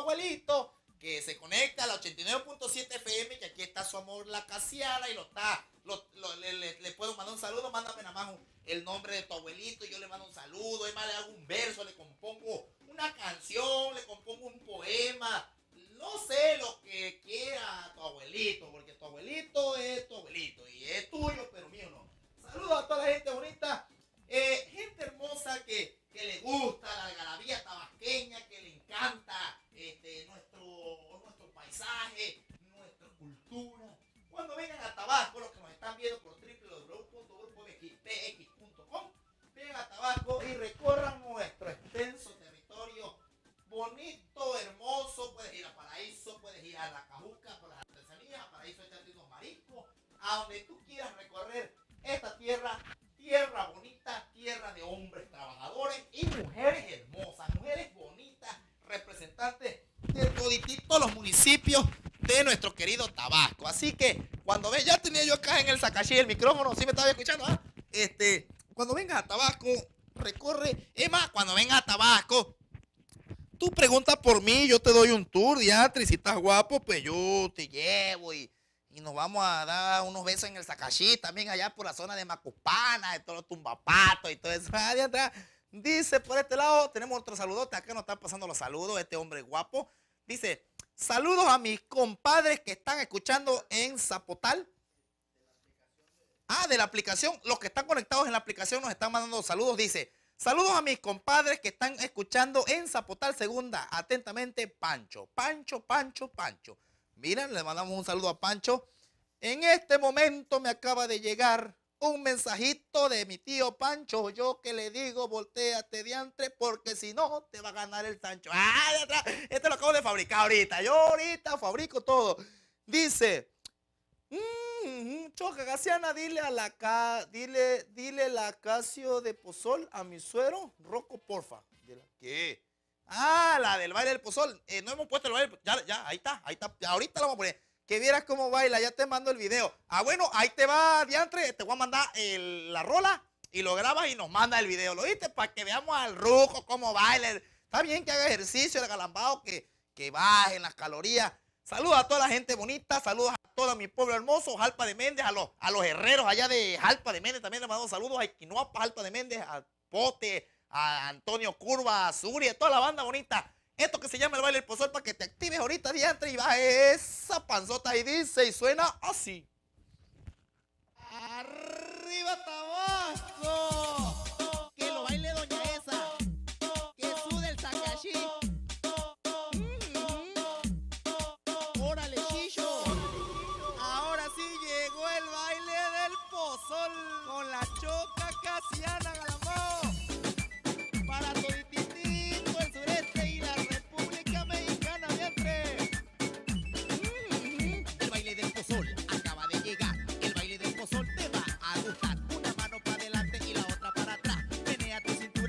abuelito, que se conecta a la ochenta y nueve punto siete F M, que aquí está su amor la Casiana y lo está, lo, lo, le, le, le puedo mandar un saludo, mándame nada más un, el nombre de tu abuelito y yo le mando un saludo, además le hago un verso, le compongo una canción, le compongo un poema, no sé lo que quiera tu abuelito, porque tu abuelito es tu abuelito y es tuyo, pero mío no. Saludos a toda la gente bonita, eh, gente hermosa que, que le gusta la algarabía tabasqueña, que le encanta este, nuestro, nuestro paisaje, nuestra cultura. Cuando vengan a Tabasco, los que nos están viendo por doble u doble u doble u punto grupo p x punto com, vengan a Tabasco y recorran nuestro extenso territorio bonito, hermoso. Puedes ir a Paraíso, puedes ir a La Cajuca por las artesanías, a Paraíso echarte unos mariscos, a donde tú quieras recorrer esta tierra, tierra bonita, tierra de hombres trabajadores y mujeres hermosas, mujeres bonitas, representantes de todititos los municipios de nuestro querido Tabasco. Así que cuando ven, ya tenía yo acá en el Sacachí el micrófono, ¿sí me estaba escuchando? ¿Ah? Este, cuando vengas a Tabasco, recorre, es más, cuando vengas a Tabasco, tú preguntas por mí, yo te doy un tour, diantri, si estás guapo, pues yo te llevo y, y nos vamos a dar unos besos en el Sacachí, también allá por la zona de Macupana, de todos los tumbapatos y todo eso. Ah, diantri, dice, por este lado, tenemos otro saludote, acá nos están pasando los saludos, este hombre guapo. Dice, saludos a mis compadres que están escuchando en Zapotal. Ah, de la aplicación, los que están conectados en la aplicación nos están mandando saludos, dice, saludos a mis compadres que están escuchando en Zapotal Segunda. Atentamente, Pancho. Pancho, Pancho, Pancho. Miren, le mandamos un saludo a Pancho. En este momento me acaba de llegar un mensajito de mi tío Pancho. Yo que le digo, volteate diantre, porque si no, te va a ganar el Sancho. ¡Ah, de atrás! Este lo acabo de fabricar ahorita. Yo ahorita fabrico todo. Dice... Mmm, Choca Casiana, dile a la ca, dile, dile la Casio de Pozol a mi suero, Rocco, porfa. ¿Qué? Ah, la del baile del pozol. Eh, no hemos puesto el baile. Ya, ya, ahí está, ahí está. Ahorita la vamos a poner. Que vieras cómo baila, ya te mando el video. Ah, bueno, ahí te va, diantre. Te voy a mandar el, la rola y lo grabas y nos manda el video. ¿Lo viste? Para que veamos al ruco cómo baila. Está bien que haga ejercicio, el galambao, que, que bajen las calorías. Saludos a toda la gente bonita, saludos a todo mi pueblo hermoso, Jalpa de Méndez, a los, a los herreros allá de Jalpa de Méndez, también les mando saludos a Equinoapa, Jalpa de Méndez, a Pote, a Antonio Curva, a Suri, a toda la banda bonita. Esto que se llama el baile del pozol, para que te actives ahorita, diantre, y baje esa panzota y dice, y suena así. ¡Arriba Tabasco! Que lo baile doña esa, que sude el Sacachí. Con la Choca Casiana Galambao para todititito el sureste y la República Mexicana diantre. Mm-hmm. El baile del pozol acaba de llegar. El baile del pozol te va a gustar. Una mano para adelante y la otra para atrás. Menea tu cintura.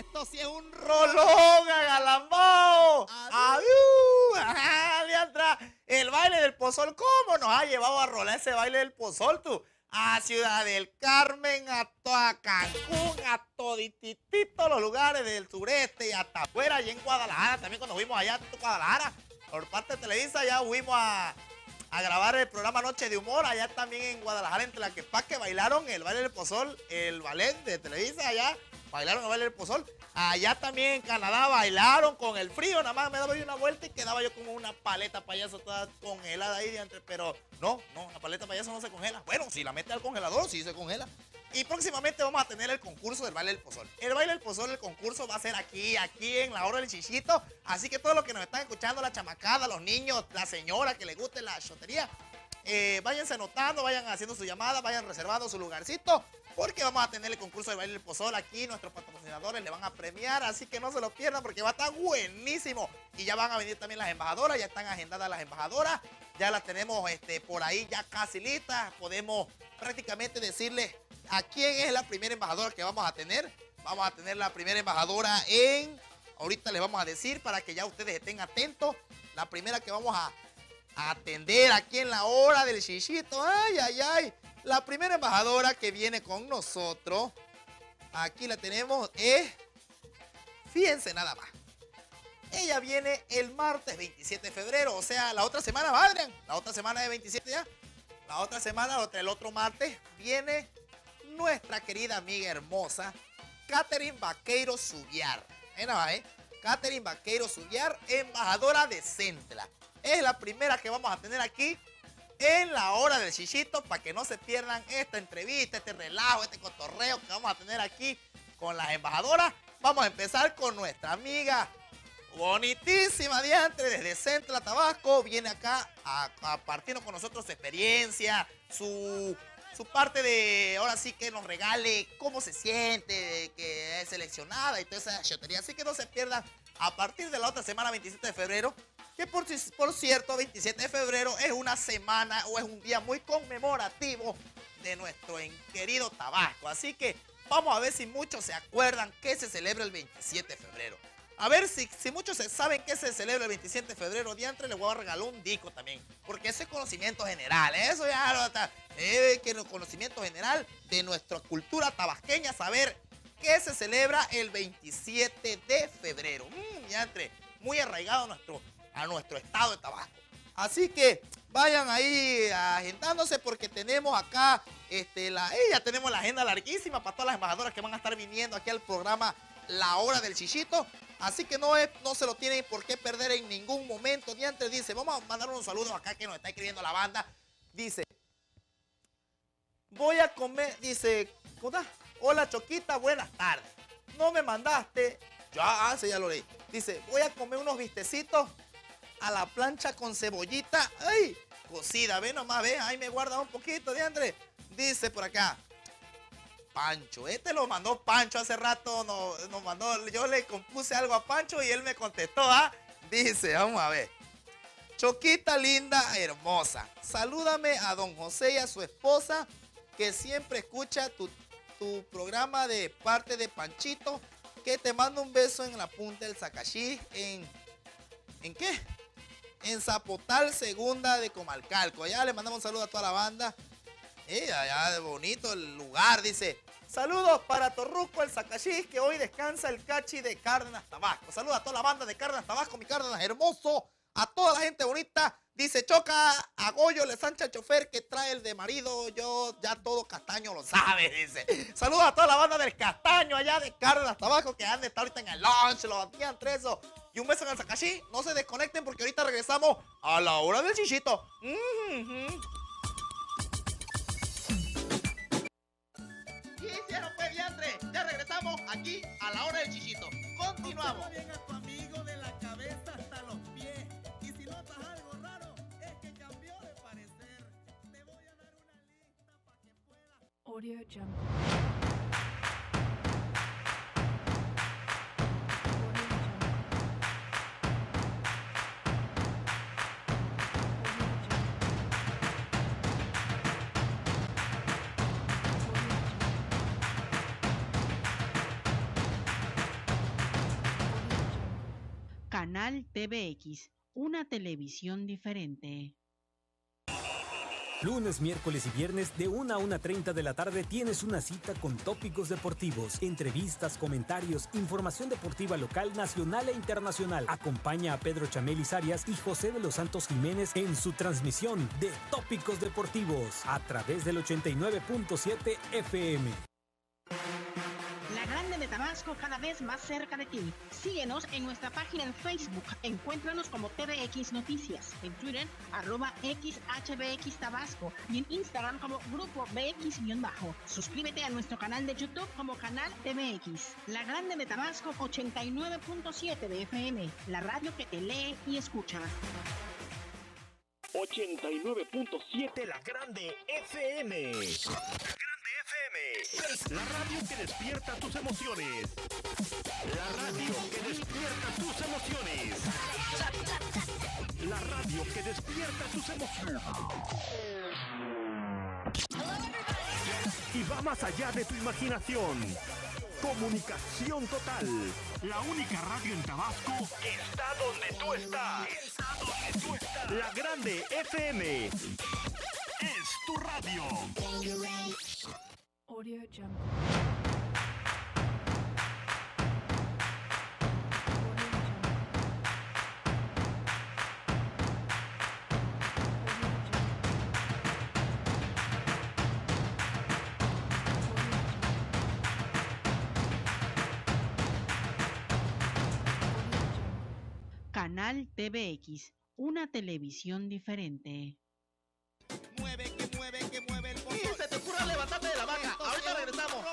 esto sí es un rolón, agalambao. Adiós. Ajá, Leandra. El baile del pozol, ¿cómo nos ha llevado a rolar ese baile del pozol, tú? A Ciudad del Carmen, a, to a Cancún, a todititito los lugares del sureste y hasta afuera, allí en Guadalajara. También cuando fuimos allá en Guadalajara, por parte de Televisa, ya fuimos a, a grabar el programa Noche de Humor. Allá también en Guadalajara, en Tlaquepaque, bailaron el baile del pozol, el ballet de Televisa allá. Bailaron el baile del pozol. Allá también en Canadá bailaron con el frío. Nada más me daba yo una vuelta y quedaba yo como una paleta payaso toda congelada ahí de entre. Pero no, no, la paleta payaso no se congela. Bueno, si la mete al congelador, sí se congela. Y próximamente vamos a tener el concurso del baile del pozol. El baile del pozol, el concurso va a ser aquí, aquí en la hora del chichito. Así que todos los que nos están escuchando, la chamacada, los niños, la señora que le guste la chotería, eh, váyanse anotando, vayan haciendo su llamada, vayan reservando su lugarcito. Porque vamos a tener el concurso de baile del pozol aquí, nuestros patrocinadores le van a premiar, así que no se lo pierdan porque va a estar buenísimo. Y ya van a venir también las embajadoras, ya están agendadas las embajadoras, ya las tenemos este, por ahí ya casi listas. Podemos prácticamente decirles a quién es la primera embajadora que vamos a tener. Vamos a tener la primera embajadora en, ahorita les vamos a decir para que ya ustedes estén atentos, la primera que vamos a, a atender aquí en la hora del chichito. Ay, ay, ay. La primera embajadora que viene con nosotros, aquí la tenemos, es, fíjense nada más. Ella viene el martes veintisiete de febrero, o sea, la otra semana, ¿va, Adrián? La otra semana de veintisiete ya. La otra semana, el otro martes, viene nuestra querida amiga hermosa, Catherine Vaqueiro Zubiar. ¿Eh, no, eh? Catherine Vaqueiro Zubiar, embajadora de Centla. Es la primera que vamos a tener aquí en la hora del chichito, para que no se pierdan esta entrevista, este relajo, este cotorreo que vamos a tener aquí con las embajadoras. Vamos a empezar con nuestra amiga bonitísima diantre desde Centla, Tabasco. Viene acá a, a partirnos con nosotros su experiencia, su, su parte de, ahora sí que nos regale cómo se siente, que es seleccionada y toda esa chotería. Así que no se pierdan a partir de la otra semana, veintisiete de febrero. Que por, por cierto, veintisiete de febrero es una semana o es un día muy conmemorativo de nuestro querido Tabasco. Así que vamos a ver si muchos se acuerdan que se celebra el veintisiete de febrero. A ver si, si muchos se saben que se celebra el veintisiete de febrero. Diantre, les voy a regalar un disco también. Porque eso es conocimiento general. Eso ya no está. Es que el conocimiento general de nuestra cultura tabasqueña. Saber que se celebra el veintisiete de febrero. Mmm, diantre, muy arraigado a nuestro... a nuestro estado de Tabasco. Así que vayan ahí agendándose porque tenemos acá, este, la, eh, ya tenemos la agenda larguísima para todas las embajadoras que van a estar viniendo aquí al programa La Hora del Chichito. Así que no, es, no se lo tienen por qué perder en ningún momento. Diantre dice, vamos a mandar unos saludos acá que nos está escribiendo la banda. Dice, voy a comer, dice, ¿cómo? Hola Choquita, buenas tardes. No me mandaste, ya, ah, sí, ya lo leí. Dice, voy a comer unos bistecitos a la plancha con cebollita, ay, cocida, ve nomás, ve, ahí me guarda un poquito, Diandre. Dice por acá, Pancho, este lo mandó Pancho hace rato, nos, nos mandó, yo le compuse algo a Pancho y él me contestó, ¿ah? Dice, vamos a ver, Choquita linda, hermosa, salúdame a don José y a su esposa, que siempre escucha tu, tu programa de parte de Panchito, que te mando un beso en la punta del Zacachí, en, ¿en qué? En Zapotal, segunda de Comalcalco. Allá le mandamos un saludo a toda la banda. Eh, allá de bonito el lugar, dice. Saludos para Torruco, el Zacachí, que hoy descansa el cachi de Cárdenas, Tabasco. Saludos a toda la banda de Cárdenas, Tabasco, mi Cárdenas hermoso. A toda la gente bonita. Dice, Choca, a Goyo le sancha el chofer que trae el de marido. Yo ya todo Castaño lo sabe, dice. Saludos a toda la banda del Castaño allá de Cárdenas, Tabasco, que han de estar ahorita en el lunch, los días entre eso. Y un beso en el Zacachí. No se desconecten porque ahorita regresamos a la hora del chichito. Mm-hmm. ¿Qué hicieron, pues, diantre? Ya regresamos aquí a la hora del chichito. Continuamos. Bien a tu amigo de la cabeza hasta los pies. Y si notas algo raro, es que cambió de parecer. Te voy a dar una lista para que puedas. Audio Jungle. Canal T V X, una televisión diferente. Lunes, miércoles y viernes de una a una treinta de la tarde tienes una cita con tópicos deportivos, entrevistas, comentarios, información deportiva local, nacional e internacional. Acompaña a Pedro Chamelis Arias y José de los Santos Jiménez en su transmisión de Tópicos Deportivos a través del ochenta y nueve punto siete F M. La Grande de Tabasco, cada vez más cerca de ti. Síguenos en nuestra página en Facebook. Encuéntranos como T V X Noticias. En Twitter, arroba X H B X Tabasco. Y en Instagram como Grupo B X-Bajo. Suscríbete a nuestro canal de YouTube como Canal T V X. La Grande de Tabasco, ochenta y nueve punto siete de F M. La radio que te lee y escucha. ochenta y nueve punto siete La Grande F M. La Grande F M. La radio que despierta tus emociones. La radio que despierta tus emociones. La radio que despierta tus emociones. Y va más allá de tu imaginación. Comunicación total. La única radio en Tabasco está donde tú estás. Está donde tú estás. La Grande F M. Es tu radio. Audio Jungle. Canal T V X, una televisión diferente. Mueve, que mueve, que mueve el pozol. Y se te ocurra levantarte de la vaca. Ahorita regresamos.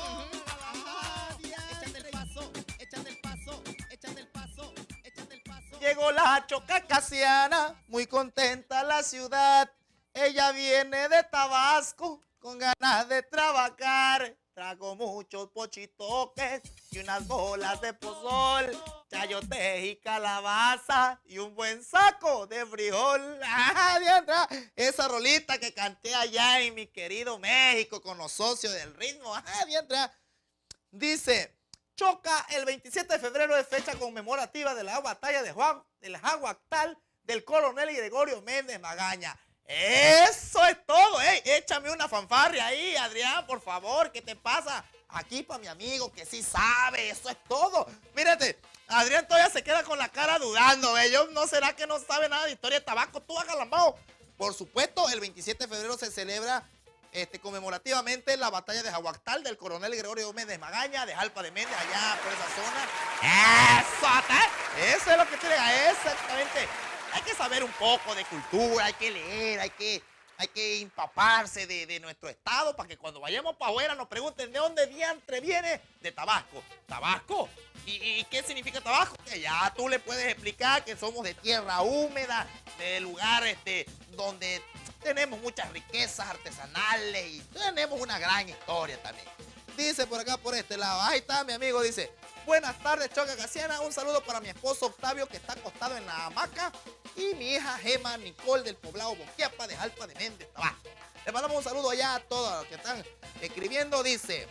Échate el paso, échate el paso, échate el paso, échate el paso. Llegó la choca casiana, muy contenta la ciudad. Ella viene de Tabasco con ganas de trabajar. Trago muchos pochitoques y unas bolas de pozol, chayote y calabaza y un buen saco de frijol. ¡Ah, diantra! Esa rolita que canté allá en mi querido México con los socios del ritmo. ¡Ah, diantra! Dice, choca el veintisiete de febrero es fecha conmemorativa de la batalla de Juan, del Jaguactal del coronel Gregorio Méndez Magaña. Eso es todo, ey, échame una fanfarria ahí, Adrián, por favor, ¿qué te pasa? Aquí para mi amigo que sí sabe, eso es todo. Mírate, Adrián todavía se queda con la cara dudando, ¿eh? Yo, ¿no será que no sabe nada de historia de Tabasco? Tú baja la mano. Por supuesto, el veintisiete de febrero se celebra este, conmemorativamente la batalla de Jaguactal del coronel Gregorio Méndez Magaña, de Jalpa de Méndez, allá por esa zona. ¡Eso! ¿eh? Eso es lo que tiene, exactamente. Hay que saber un poco de cultura, hay que leer, hay que, hay que empaparse de, de nuestro estado para que cuando vayamos para afuera nos pregunten de dónde diantre viene, de Tabasco. ¿Tabasco? ¿Y, y qué significa Tabasco? Que ya tú le puedes explicar que somos de tierra húmeda, de lugares este, donde tenemos muchas riquezas artesanales y tenemos una gran historia también. Dice por acá, por este lado, ahí está mi amigo, dice, buenas tardes, Choca Casiana, un saludo para mi esposo Octavio que está acostado en la hamaca y mi hija Gema Nicole del poblado Boquiapa de Jalpa de Méndez, Tabasco. Le mandamos un saludo allá a todos los que están escribiendo, dice,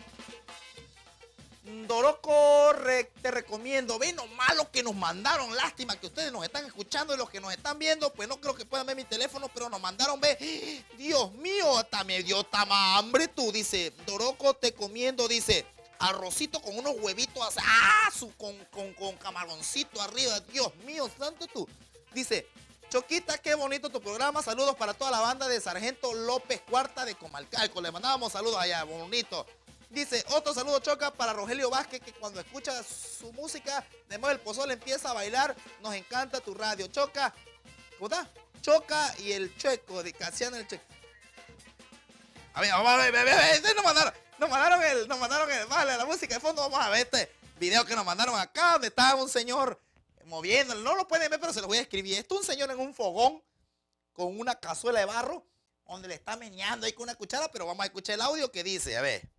Doroco, re, te recomiendo, ve nomás lo que nos mandaron, lástima que ustedes nos están escuchando y los que nos están viendo, pues no creo que puedan ver mi teléfono, pero nos mandaron, ve, Dios mío, hasta me dio tama hambre tú, dice, Doroco, te comiendo, dice, arrocito con unos huevitos, ah, su, con, con, con camaroncito arriba, Dios mío, santo tú, dice, Choquita, qué bonito tu programa, saludos para toda la banda de Sargento López Cuarta de Comalcalco, le mandábamos saludos allá, bonito. Dice, otro saludo, Choca, para Rogelio Vázquez, que cuando escucha su música, de modo el pozol empieza a bailar. Nos encanta tu radio. Choca, ¿cómo está? Choca y el Chueco, de Casiana el Chueco. A ver, vamos a ver, a ver, a ver, nos mandaron, nos mandaron el, nos mandaron el, vale, la música de fondo, vamos a ver este video que nos mandaron acá, donde estaba un señor moviendo, no lo pueden ver, pero se lo voy a escribir. Esto es un señor en un fogón, con una cazuela de barro, donde le está meneando ahí con una cuchara, pero vamos a escuchar el audio que dice, a ver.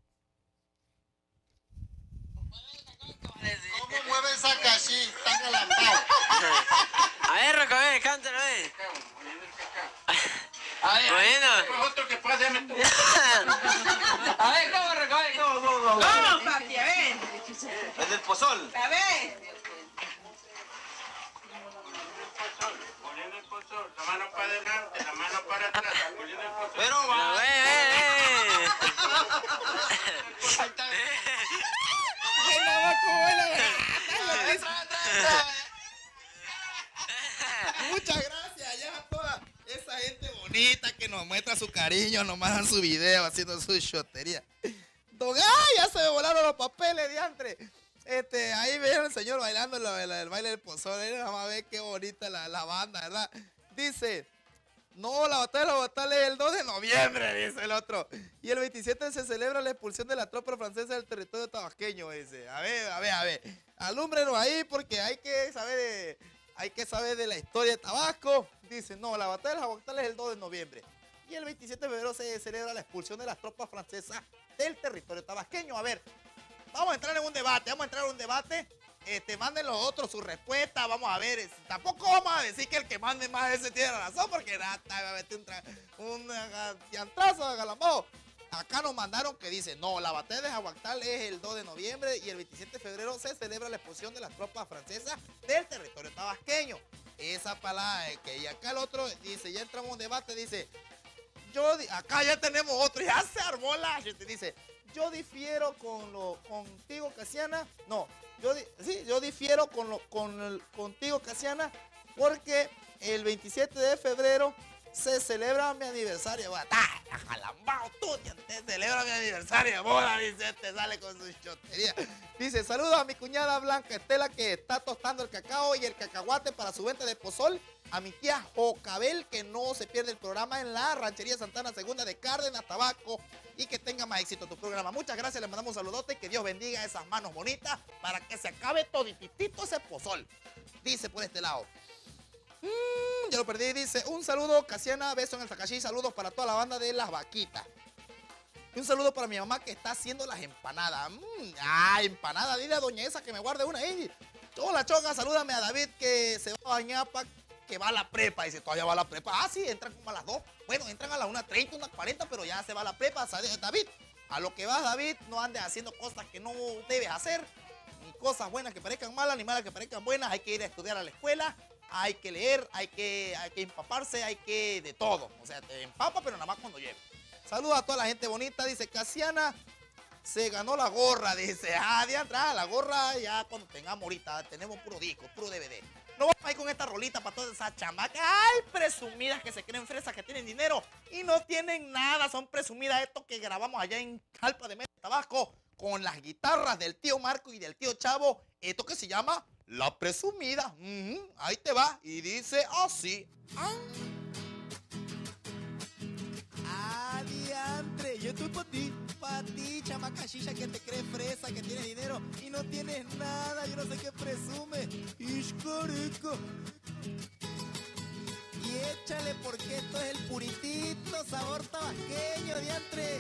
¿Cómo mueve esa cachí? Tan alambado. A ver, Roca, a ver, cántalo, a ver. A ver, bueno. pues otro que pase, me tú. A ver, ¿cómo, Roca? A ver, ¿cómo, cómo, cómo? ¿Cómo, papi? A ver. Es del pozol. A ver. mano para adelante, la mano para atrás, sacudiendo el pozol. Pero va, eh, eh, eh. Ay, no va como la Muchas gracias ya a toda esa gente bonita que nos muestra su cariño, nos mandan su video haciendo su shotería. Don, ¡ay! Ya se me volaron los papeles, diantre. Este, ahí vieron el señor bailando el, el, el baile del pozole. Nada más ve qué bonita la, la banda, ¿verdad? Dice, no, la batalla de la batalla es el dos de noviembre, dice el otro. Y el veintisiete se celebra la expulsión de la tropa francesa del territorio tabasqueño, dice. A ver, a ver, a ver. Alúmbrenos ahí porque hay que saber de, hay que saber de la historia de Tabasco. Dice, no, la batalla de la batalla es el dos de noviembre. Y el veintisiete de febrero se celebra la expulsión de las tropas francesas del territorio tabasqueño. A ver, vamos a entrar en un debate, vamos a entrar en un debate. Este, manden los otros su respuesta, vamos a ver. Tampoco vamos a decir que el que mande más ese tiene razón, porque nada, va a meter un, un llantrazo de galambao. Acá nos mandaron que dice, no, la batalla de Jaguactal es el dos de noviembre y el veintisiete de febrero se celebra la expulsión de las tropas francesas del territorio tabasqueño. Esa palabra, que y acá el otro dice, ya entramos en un debate, dice, yo, acá ya tenemos otro, ya se armó la, dice, yo difiero con lo, contigo, Casiana, no, yo, sí, yo difiero con lo, con el, contigo, Casiana, porque el veintisiete de febrero se celebra mi aniversario de boda. ¡Ah, jalambao, tú! Te celebra mi aniversario de boda, dice, te sale con su chotería. Dice, saludos a mi cuñada Blanca Estela que está tostando el cacao y el cacahuate para su venta de pozol. A mi tía Jocabel, que no se pierde el programa en la Ranchería Santana Segunda de Cárdenas, Tabaco, y que tenga más éxito tu programa. Muchas gracias, le mandamos un saludote, que Dios bendiga esas manos bonitas para que se acabe todititito ese pozol. Dice por este lado. Mmm, ya lo perdí, dice, un saludo, Casiana, beso en el Takashi, saludos para toda la banda de Las Vaquitas. Y un saludo para mi mamá que está haciendo las empanadas. Mmm, ah, empanada, dile a doña esa que me guarde una ahí. Hola, Choga, salúdame a David que se va a bañar para que va a la prepa. Dice, todavía va a la prepa. Ah, sí, entran como a las dos. Bueno, entran a las una treinta, una cuarenta, pero ya se va a la prepa. David, a lo que vas, David, no andes haciendo cosas que no debes hacer. Ni cosas buenas que parezcan malas, ni malas que parezcan buenas. Hay que ir a estudiar a la escuela. Hay que leer, hay que, hay que empaparse, hay que de todo. O sea, te empapa, pero nada más cuando lleve. Saludos a toda la gente bonita. Dice, Casiana se ganó la gorra. Dice, ah, de atrás, la gorra ya cuando tengamos ahorita. Tenemos puro disco, puro D V D. No vamos a ir con esta rolita para todas esas chamacas. Ay, presumidas que se creen fresas, que tienen dinero y no tienen nada. Son presumidas estos que grabamos allá en Jalpa de Meta, Tabasco, con las guitarras del tío Marco y del tío Chavo. Esto que se llama La Presumida. Uh-huh. Ahí te va. Y dice así. Ah. Adiantre, yo estoy para ti, para ti, chamaca chicha que te crees fresa, que tienes dinero y no tienes nada, yo no sé qué presume. Ishcorico. Y échale porque esto es el puritito sabor tabasqueño, diantre.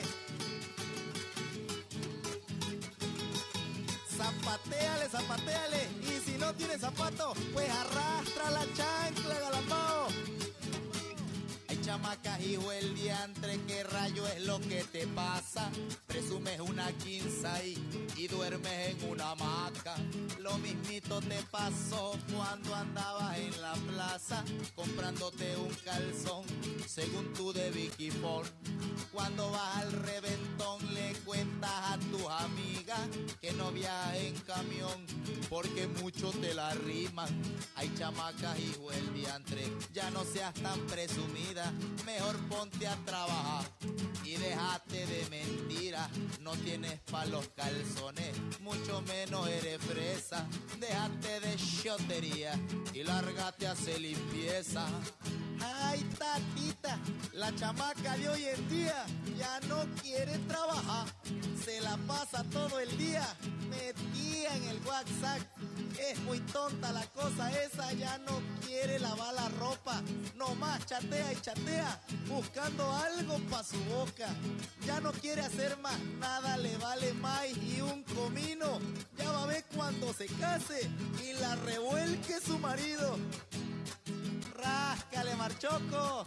Zapateale, zapateale. Y si no tienes zapato, pues arrastra la chancla, galambao. Ay, chamacas, hijo el diantre, ¿qué rayo es lo que te pasa? Presumes una quinza y, y duermes en una hamaca. Lo mismito te pasó cuando andabas en la plaza comprándote un calzón, según tú de Vicky Ford. Cuando vas al reventón le cuentas a tus amigas que no viajas en camión porque mucho te la riman. Ay, chamacas, hijo el diantre, ya no seas tan presumida, mejor ponte a trabajar y déjate de mentiras. No tienes pa' los calzones, mucho menos eres fresa. Déjate de chotería y lárgate a hacer limpieza. Ay, tatita, la chamaca de hoy en día ya no quiere trabajar, se la pasa todo el día metida en el WhatsApp. Es muy tonta la cosa esa, ya no quiere lavar la ropa, nomás chatea y chatea buscando algo pa' su boca. Ya no quiere hacer más nada, le vale más y un comino. Ya va a ver cuando se case y la revuelque su marido. ¡Ráscale, Marchoco!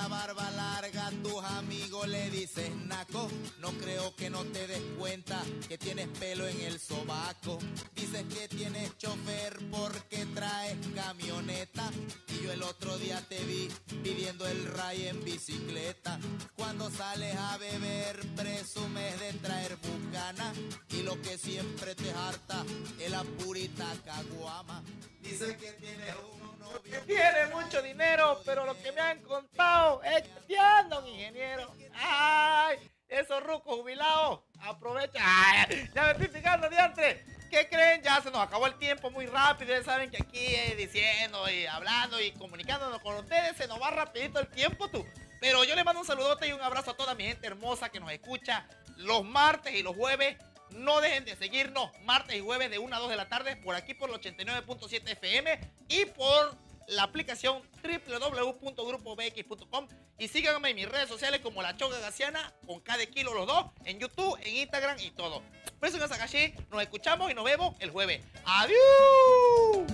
la barba larga, tus amigos le dices naco. No creo que no te des cuenta que tienes pelo en el sobaco. Dices que tienes chofer porque traes camioneta. Y yo el otro día te vi pidiendo el ray en bicicleta. Cuando sales a beber presumes de traer bucana. Y lo que siempre te harta es la purita caguama. Dices que tienes un novio que tiene mucho dinero, pero lo que me han contado es que anda un ingeniero. Ay, esos rucos jubilados, aprovecha. Ay, ya me estoy fijando, diantre. ¿Qué creen? Ya se nos acabó el tiempo muy rápido. Ya saben que aquí eh, diciendo y hablando y comunicándonos con ustedes se nos va rapidito el tiempo, tú. Pero yo les mando un saludote y un abrazo a toda mi gente hermosa que nos escucha los martes y los jueves. No dejen de seguirnos martes y jueves de una a dos de la tarde por aquí por el ochenta y nueve punto siete F M y por la aplicación doble u doble u doble u punto grupo b x punto com y síganme en mis redes sociales como La Choga Gaciana con K de kilo los dos, en YouTube, en Instagram y todo. Preso en Sakashi, nos escuchamos y nos vemos el jueves. ¡Adiós!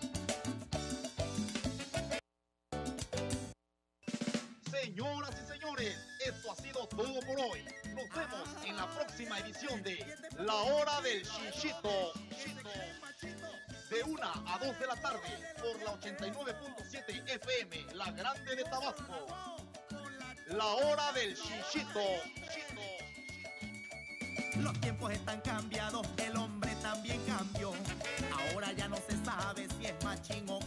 Señoras y señores, esto ha sido todo por hoy. Nos vemos en la próxima edición de La Hora del Chichito. De una a dos de la tarde por la ochenta y nueve punto siete F M, La Grande de Tabasco. La Hora del Chichito. Los tiempos están cambiados, el hombre también cambió. Ahora ya no se sabe si es machín o